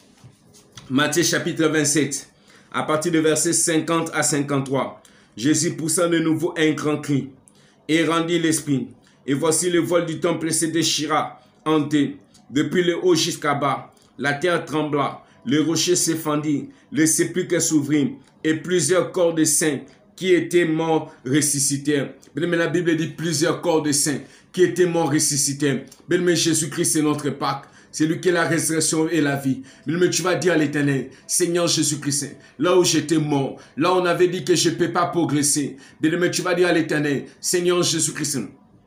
Matthieu chapitre vingt-sept, à partir de versets cinquante à cinquante-trois. Jésus poussa de nouveau un grand cri et rendit l'esprit. Et voici le voile du temple se déchira en deux, depuis le haut jusqu'à bas. La terre trembla, le rocher se fendit, le sépulcre s'ouvrit, et plusieurs corps de saints qui étaient morts ressuscitèrent. Mais la Bible dit plusieurs corps de saints qui étaient morts ressuscitèrent. Mais Jésus-Christ c'est notre Pâque. C'est lui qui est la résurrection et la vie. Mais tu vas dire à l'Éternel, Seigneur Jésus-Christ, là où j'étais mort, là où on avait dit que je ne peux pas progresser. Mais tu vas dire à l'Éternel, Seigneur Jésus-Christ,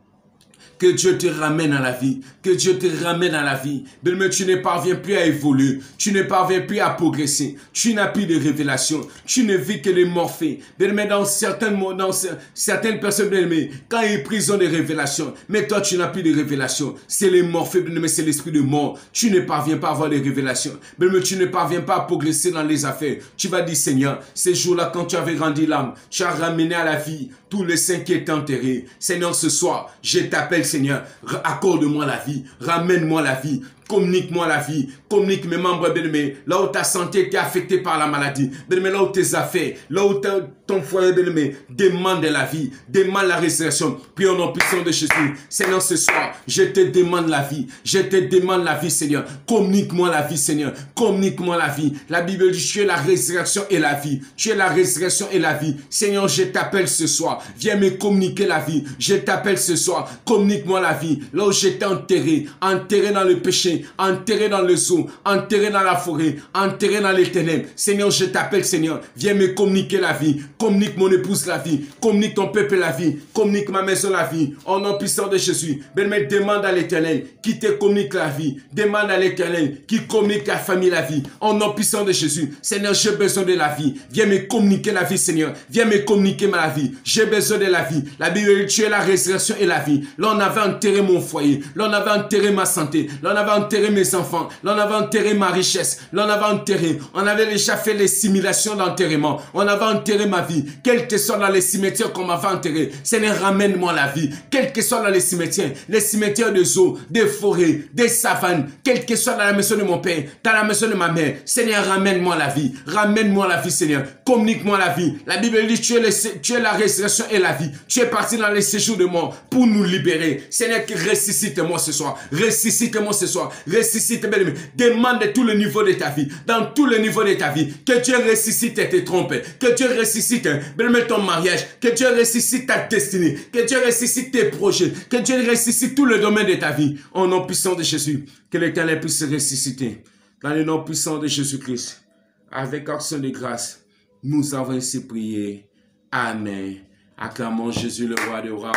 que Dieu te ramène à la vie. Que Dieu te ramène à la vie. Mais tu ne parviens plus à évoluer. Tu ne parviens plus à progresser. Tu n'as plus de révélation. Tu ne vis que les morphées. Mais dans certaines, dans certaines personnes, quand ils prient, ils ont des révélations. Mais toi, tu n'as plus de révélations. C'est les morphées, mais c'est l'esprit de mort. Tu ne parviens pas à avoir des révélations. Mais tu ne parviens pas à progresser dans les affaires. Tu vas dire, Seigneur, ces jours-là, quand tu avais rendu l'âme, tu as ramené à la vie tous les saints qui étaient enterrés. Seigneur, ce soir, je t'appelle, Seigneur, accorde-moi la vie, ramène-moi la vie, communique-moi la vie, communique mes membres bien-aimés, là où ta santé était affectée par la maladie, bien-aimé, là où tes affaires, là où ton foyer bien-aimé demande la vie, demande la résurrection, puis au nom puissant de Jésus, Seigneur, ce soir, je te demande la vie, je te demande la vie, Seigneur, communique-moi la vie, Seigneur, communique-moi la vie. La Bible dit, tu es la résurrection et la vie, tu es la résurrection et la vie. Seigneur, je t'appelle ce soir, viens me communiquer la vie, je t'appelle ce soir, communique-moi la vie, là où j'étais enterré, enterré dans le péché, enterré dans le zoo, enterré dans la forêt, enterré dans les ténèbres. Seigneur, je t'appelle, Seigneur, viens me communiquer la vie, communique mon épouse la vie, communique ton peuple la vie, communique ma maison la vie, au nom puissant de Jésus. Ben, mais demande à l'Éternel qui te communique la vie, demande à l'Éternel qui communique ta famille la vie, au nom puissant de Jésus. Seigneur, j'ai besoin de la vie, viens me communiquer la vie, Seigneur, viens me communiquer ma vie, j'ai besoin de la vie. La Bible dit, tu es la résurrection et la vie. Là, on avait enterré mon foyer, là, on avait enterré ma santé, là, on avait enterré mes enfants, là on avait enterré ma richesse, là on avait enterré, on avait déjà fait les simulations d'enterrement, on avait enterré ma vie, quel que soit dans les cimetières qu'on m'avait enterré, Seigneur, ramène-moi la vie, quel que soit dans les cimetières, les cimetières de eaux, des forêts, des savanes, quel que soit dans la maison de mon père, dans la maison de ma mère, Seigneur, ramène-moi la vie, ramène-moi la vie, Seigneur, communique-moi la vie. La Bible dit, tu es, le, tu es la résurrection et la vie, tu es parti dans les séjours de mort pour nous libérer. Seigneur, ressuscite-moi ce soir, ressuscite-moi ce soir, ressuscite, bien-aimé. Demande de tous les niveaux de ta vie, dans tous les niveaux de ta vie, que Dieu ressuscite tes trompes, que Dieu ressuscite, bien-aimé, ton mariage, que Dieu ressuscite ta destinée, que Dieu ressuscite tes projets, que Dieu ressuscite tout le domaine de ta vie. Au nom puissant de Jésus, que l'Éternel puisse ressusciter. Dans le nom puissant de Jésus-Christ, avec action de grâce, nous avons ainsi prié. Amen. Acclamons Jésus, le roi des rois.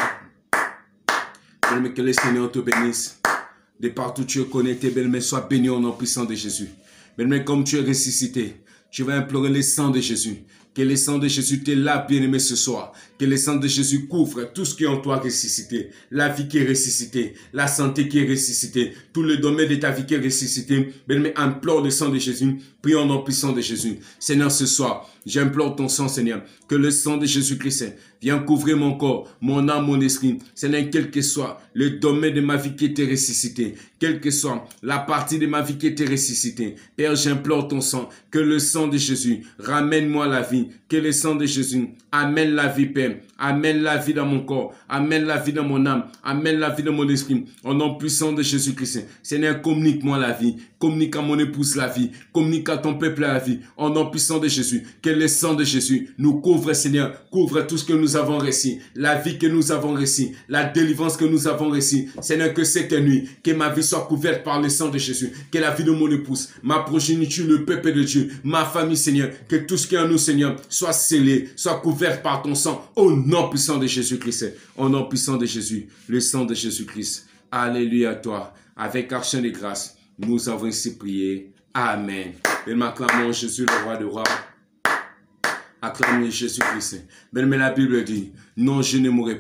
Que le Seigneur te bénisse. De partout tu es connecté, bien-aimé, sois béni au nom puissant de Jésus. Bien-aimé, comme tu es ressuscité, je vais implorer le sang de Jésus. Que le sang de Jésus te lave, bien-aimé, ce soir. Que le sang de Jésus couvre tout ce qui est en toi ressuscité. La vie qui est ressuscitée, la santé qui est ressuscitée, tout le domaine de ta vie qui est ressuscité. Bien-aimé, implore le sang de Jésus. Prie au nom puissant de Jésus. Seigneur, ce soir, j'implore ton sang, Seigneur. Que le sang de Jésus-Christ vienne couvrir mon corps, mon âme, mon esprit. Seigneur, quel que soit le domaine de ma vie qui était ressuscité, quelle que soit la partie de ma vie qui était ressuscitée. Père, j'implore ton sang. Que le sang de Jésus ramène-moi la vie. Que le sang de Jésus amène la vie, Père. Amène la vie dans mon corps. Amène la vie dans mon âme. Amène la vie dans mon esprit. Au nom puissant de Jésus-Christ. Seigneur, communique-moi la vie. Communique à mon épouse la vie. Communique à ton peuple la vie. Au nom puissant de Jésus. Que le sang de Jésus nous couvre, Seigneur. Couvre tout ce que nous avons reçu. La vie que nous avons reçue. La délivrance que nous avons reçue. Seigneur, que cette nuit, que ma vie soit couverte par le sang de Jésus. Que la vie de mon épouse, ma progéniture, le peuple de Dieu, ma famille, Seigneur. Que tout ce qui est en nous, Seigneur, soit scellé, soit couvert par ton sang. Au nom puissant de Jésus-Christ. Au nom puissant de Jésus. Le sang de Jésus-Christ. Alléluia à toi. Avec action de grâce, nous avons ainsi prié. Amen. Et m'acclamons Jésus, le roi de rois. Acclamons Jésus-Christ. Mais la Bible dit, non, je ne mourrai pas,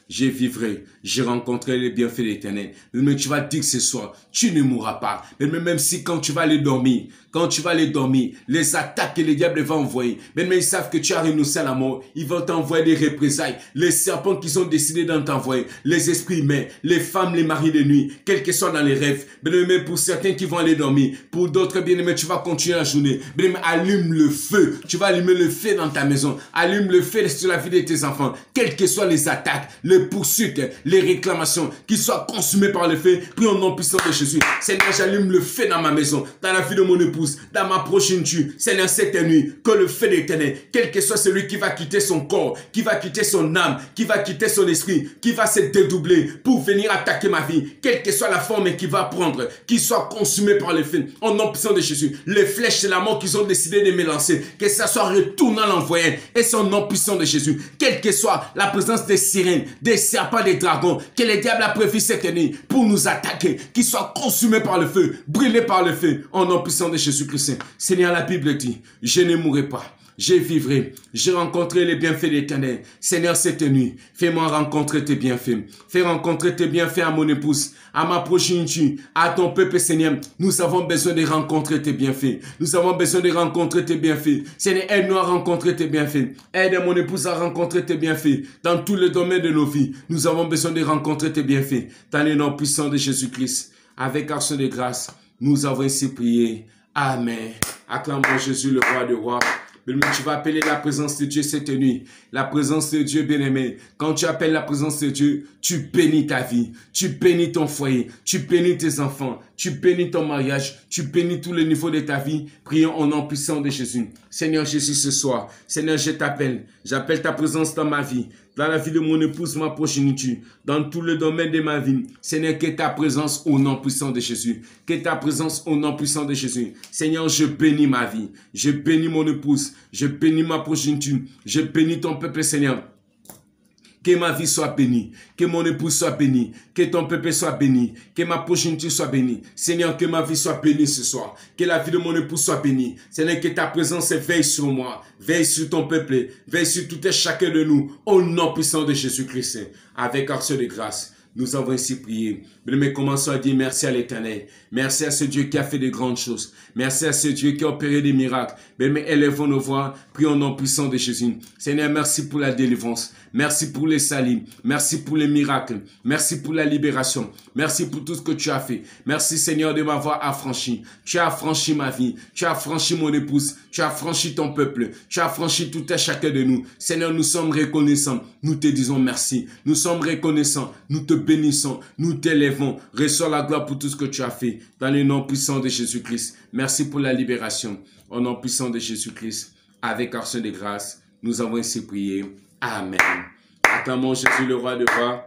je vivrai, je rencontrerai les bienfaits de l'Éternel. Mais tu vas dire ce soir, tu ne mourras pas. Mais même si quand tu vas aller dormir, quand tu vas aller dormir, les attaques que les diables vont envoyer, même ils savent que tu as renoncé à la mort, ils vont t'envoyer des représailles. Les serpents qu'ils ont décidé d'en t'envoyer, les esprits humains, les femmes, les maris de nuit, quel que soit dans les rêves. Bien-aimé, pour certains qui vont aller dormir, pour d'autres, bien-aimé, tu vas continuer la journée. Bien-aimé, allume le feu. Tu vas allumer le feu dans ta maison. Allume le feu sur la vie de tes enfants. Quelles que soient les attaques, les poursuites, les réclamations, qu'ils soient consumés par le feu, prie au nom puissant de Jésus. Seigneur, j'allume le feu dans ma maison, dans la vie de mon épouse, dans ma prochaine tue. Seigneur, cette nuit, que le feu de l'Éternel, quel que soit celui qui va quitter son corps, qui va quitter son âme, qui va quitter son esprit, qui va se dédoubler pour venir attaquer ma vie, quelle que soit la forme qu'il va prendre, qu'il soit consumé par le feu, au nom puissant de Jésus. Les flèches de la mort qu'ils ont décidé de me lancer, que ça soit retourné à l'envoyé, et son nom puissant de Jésus. Quelle que soit la présence des sirènes, des serpents, des dragons, que le diable a prévu cette nuit pour nous attaquer, qu'ils soient consumés par le feu, brûlés par le feu, au nom puissant de Jésus-Christ. Seigneur, la Bible dit, je ne mourrai pas. Je vivrai, je rencontrerai les bienfaits de l'Éternel. Seigneur, cette nuit, fais-moi rencontrer tes bienfaits. Fais rencontrer tes bienfaits à mon épouse, à ma progéniture, à ton peuple, Seigneur. Nous avons besoin de rencontrer tes bienfaits. Nous avons besoin de rencontrer tes bienfaits. Seigneur, aide-nous à rencontrer tes bienfaits. Aide mon épouse à rencontrer tes bienfaits. Dans tous les domaines de nos vies, nous avons besoin de rencontrer tes bienfaits. Dans le nom puissant de Jésus-Christ, avec action de grâce, nous avons ainsi prié. Amen. Acclamons Jésus, le roi de rois. Tu vas appeler la présence de Dieu cette nuit. La présence de Dieu, bien-aimé. Quand tu appelles la présence de Dieu, tu bénis ta vie. Tu bénis ton foyer. Tu bénis tes enfants. Tu bénis ton mariage. Tu bénis tous les niveaux de ta vie. Prions au nom puissant de Jésus. Seigneur Jésus, ce soir, Seigneur, je t'appelle. J'appelle ta présence dans ma vie, dans la vie de mon épouse, ma progéniture, dans tout le domaine de ma vie. Seigneur, que ta présence au nom puissant de Jésus. Que ta présence au nom puissant de Jésus. Seigneur, je bénis ma vie. Je bénis mon épouse. Je bénis ma progéniture. Je bénis ton peuple, Seigneur. Que ma vie soit bénie, que mon épouse soit bénie, que ton peuple soit béni, que ma progéniture soit bénie. Seigneur, que ma vie soit bénie ce soir, que la vie de mon épouse soit bénie. Seigneur, que ta présence veille sur moi, veille sur ton peuple, veille sur tout et chacun de nous, au nom puissant de Jésus-Christ. Avec action de grâce, nous avons ainsi prié. Mais commençons à dire merci à l'Éternel. Merci à ce Dieu qui a fait de grandes choses. Merci à ce Dieu qui a opéré des miracles. Mais élevons nos voix, prions au nom puissant de Jésus. Seigneur, merci pour la délivrance. Merci pour les salis. Merci pour les miracles. Merci pour la libération. Merci pour tout ce que tu as fait. Merci Seigneur de m'avoir affranchi. Tu as affranchi ma vie. Tu as affranchi mon épouse. Tu as affranchi ton peuple. Tu as affranchi tout et chacun de nous. Seigneur, nous sommes reconnaissants. Nous te disons merci. Nous sommes reconnaissants. Nous te bénissons. Nous t'élèvons. Reçois la gloire pour tout ce que tu as fait. Dans le nom puissant de Jésus-Christ. Merci pour la libération. Au nom puissant de Jésus-Christ. Avec action de grâce, nous avons ainsi prié. Amen. Acclamons Jésus, le roi de rois.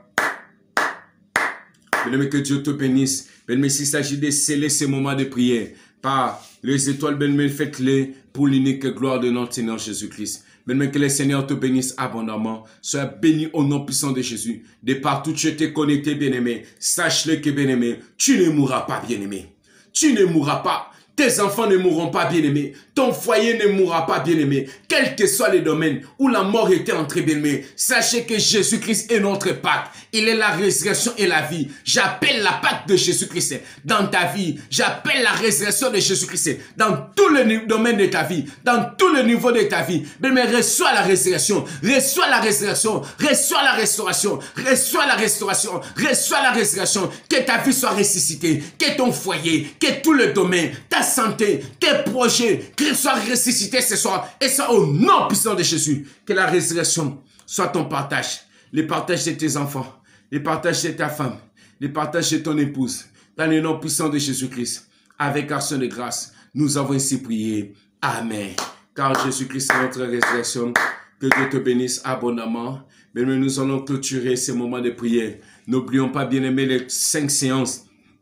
Bien-aimé, que Dieu te bénisse. Bien-aimé, s'il s'agit de sceller ces moments de prière par les étoiles, bien-aimé, faites-les pour l'unique gloire de notre Seigneur Jésus-Christ. Bien-aimé, que le Seigneur te bénisse abondamment. Sois béni au nom puissant de Jésus. De partout tu t'es connecté, bien-aimé. Sache-le que, bien-aimé, tu ne mourras pas, bien-aimé. Tu ne mourras pas. Tes enfants ne mourront pas, bien-aimés. Ton foyer ne mourra pas, bien-aimé. Quels que soient les domaines où la mort était entrée, bien-aimé. Sachez que Jésus-Christ est notre Pâque. Il est la résurrection et la vie. J'appelle la Pâque de Jésus-Christ dans ta vie. J'appelle la résurrection de Jésus-Christ dans tous les domaines de ta vie. Dans tous les niveaux de ta vie. Bien-aimé, reçois la résurrection. Reçois la résurrection. Reçois la restauration. Reçois la restauration. Reçois la résurrection. Que ta vie soit ressuscitée. Que ton foyer, que tout le domaine, ta santé, tes projets, qu'ils soient ressuscités ce soir, et ça au nom puissant de Jésus. Que la résurrection soit ton partage, le partage de tes enfants, le partage de ta femme, le partage de ton épouse, dans le nom puissant de Jésus-Christ. Avec action de grâce, nous avons ainsi prié. Amen. Car Jésus-Christ est notre résurrection. Que Dieu te bénisse abondamment. Mais nous allons clôturer ces moments de prière. N'oublions pas, bien aimé, les cinq séances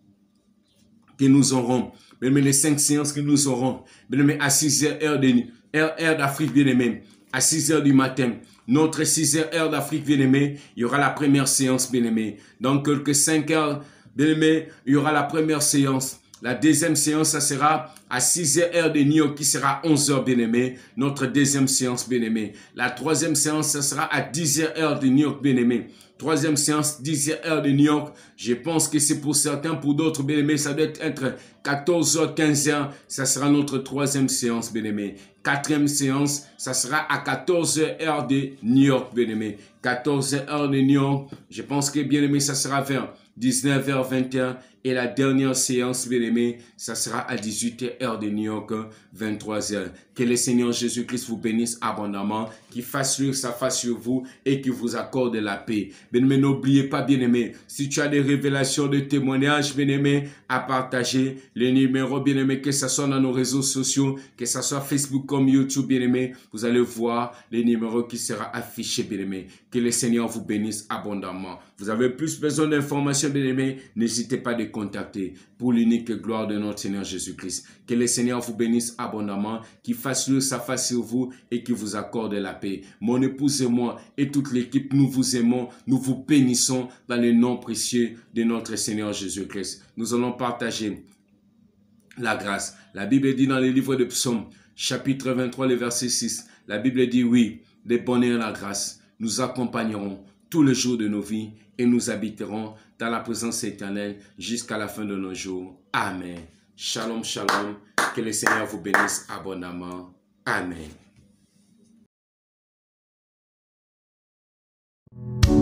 que nous aurons. Bien-aimé, les cinq séances que nous aurons. Bien-aimé, à six heures, heure d'Afrique, heure, heure bien-aimé. À six heures du matin. Notre six heures, heure d'Afrique, bien-aimé. Il y aura la première séance, bien-aimé. Dans quelques cinq heures, bien-aimé, il y aura la première séance. La deuxième séance, ça sera à six heures, heure de New York, qui sera onze heures, bien-aimé. Notre deuxième séance, bien-aimé. La troisième séance, ça sera à dix heures, heure de New York, bien-aimé. troisième séance, dixième heure de New York. Je pense que c'est pour certains, pour d'autres, bien-aimés, ça doit être quatorze heures, quinze heures. Ça sera notre troisième séance, bien-aimés. Quatrième séance, ça sera à quatorze heures de New York, bien-aimés. quatorze heures de New York. Je pense que, bien-aimés, ça sera vers dix-neuf heures vingt et un. Et la dernière séance, bien-aimés, ça sera à dix-huit heures de New York, vingt-trois heures. Que le Seigneur Jésus-Christ vous bénisse abondamment, qu'il fasse luire sa face sur vous et qu'il vous accorde la paix. Bien-aimés, n'oubliez pas, bien-aimés, si tu as des révélations, de témoignages, bien-aimés, à partager, les numéros, bien-aimés, que ce soit dans nos réseaux sociaux, que ce soit Facebook comme YouTube, bien-aimés, vous allez voir les numéros qui seront affichés, bien-aimés. Que le Seigneur vous bénisse abondamment. Vous avez plus besoin d'informations, bien-aimés, n'hésitez pas de contacter pour l'unique gloire de notre Seigneur Jésus-Christ. Que le Seigneur vous bénisse abondamment, qu'il fasse luire sa face sur vous et qu'il vous accorde la paix. Mon épouse et moi et toute l'équipe, nous vous aimons, nous vous bénissons dans le nom précieux de notre Seigneur Jésus-Christ. Nous allons partager la grâce. La Bible dit dans le livre de Psaumes, chapitre vingt-trois, le verset six, la Bible dit oui, le bonheur et la grâce nous accompagneront tous les jours de nos vies et nous habiterons dans la présence éternelle jusqu'à la fin de nos jours. Amen. Shalom, shalom. Que le Seigneur vous bénisse abondamment. Amen.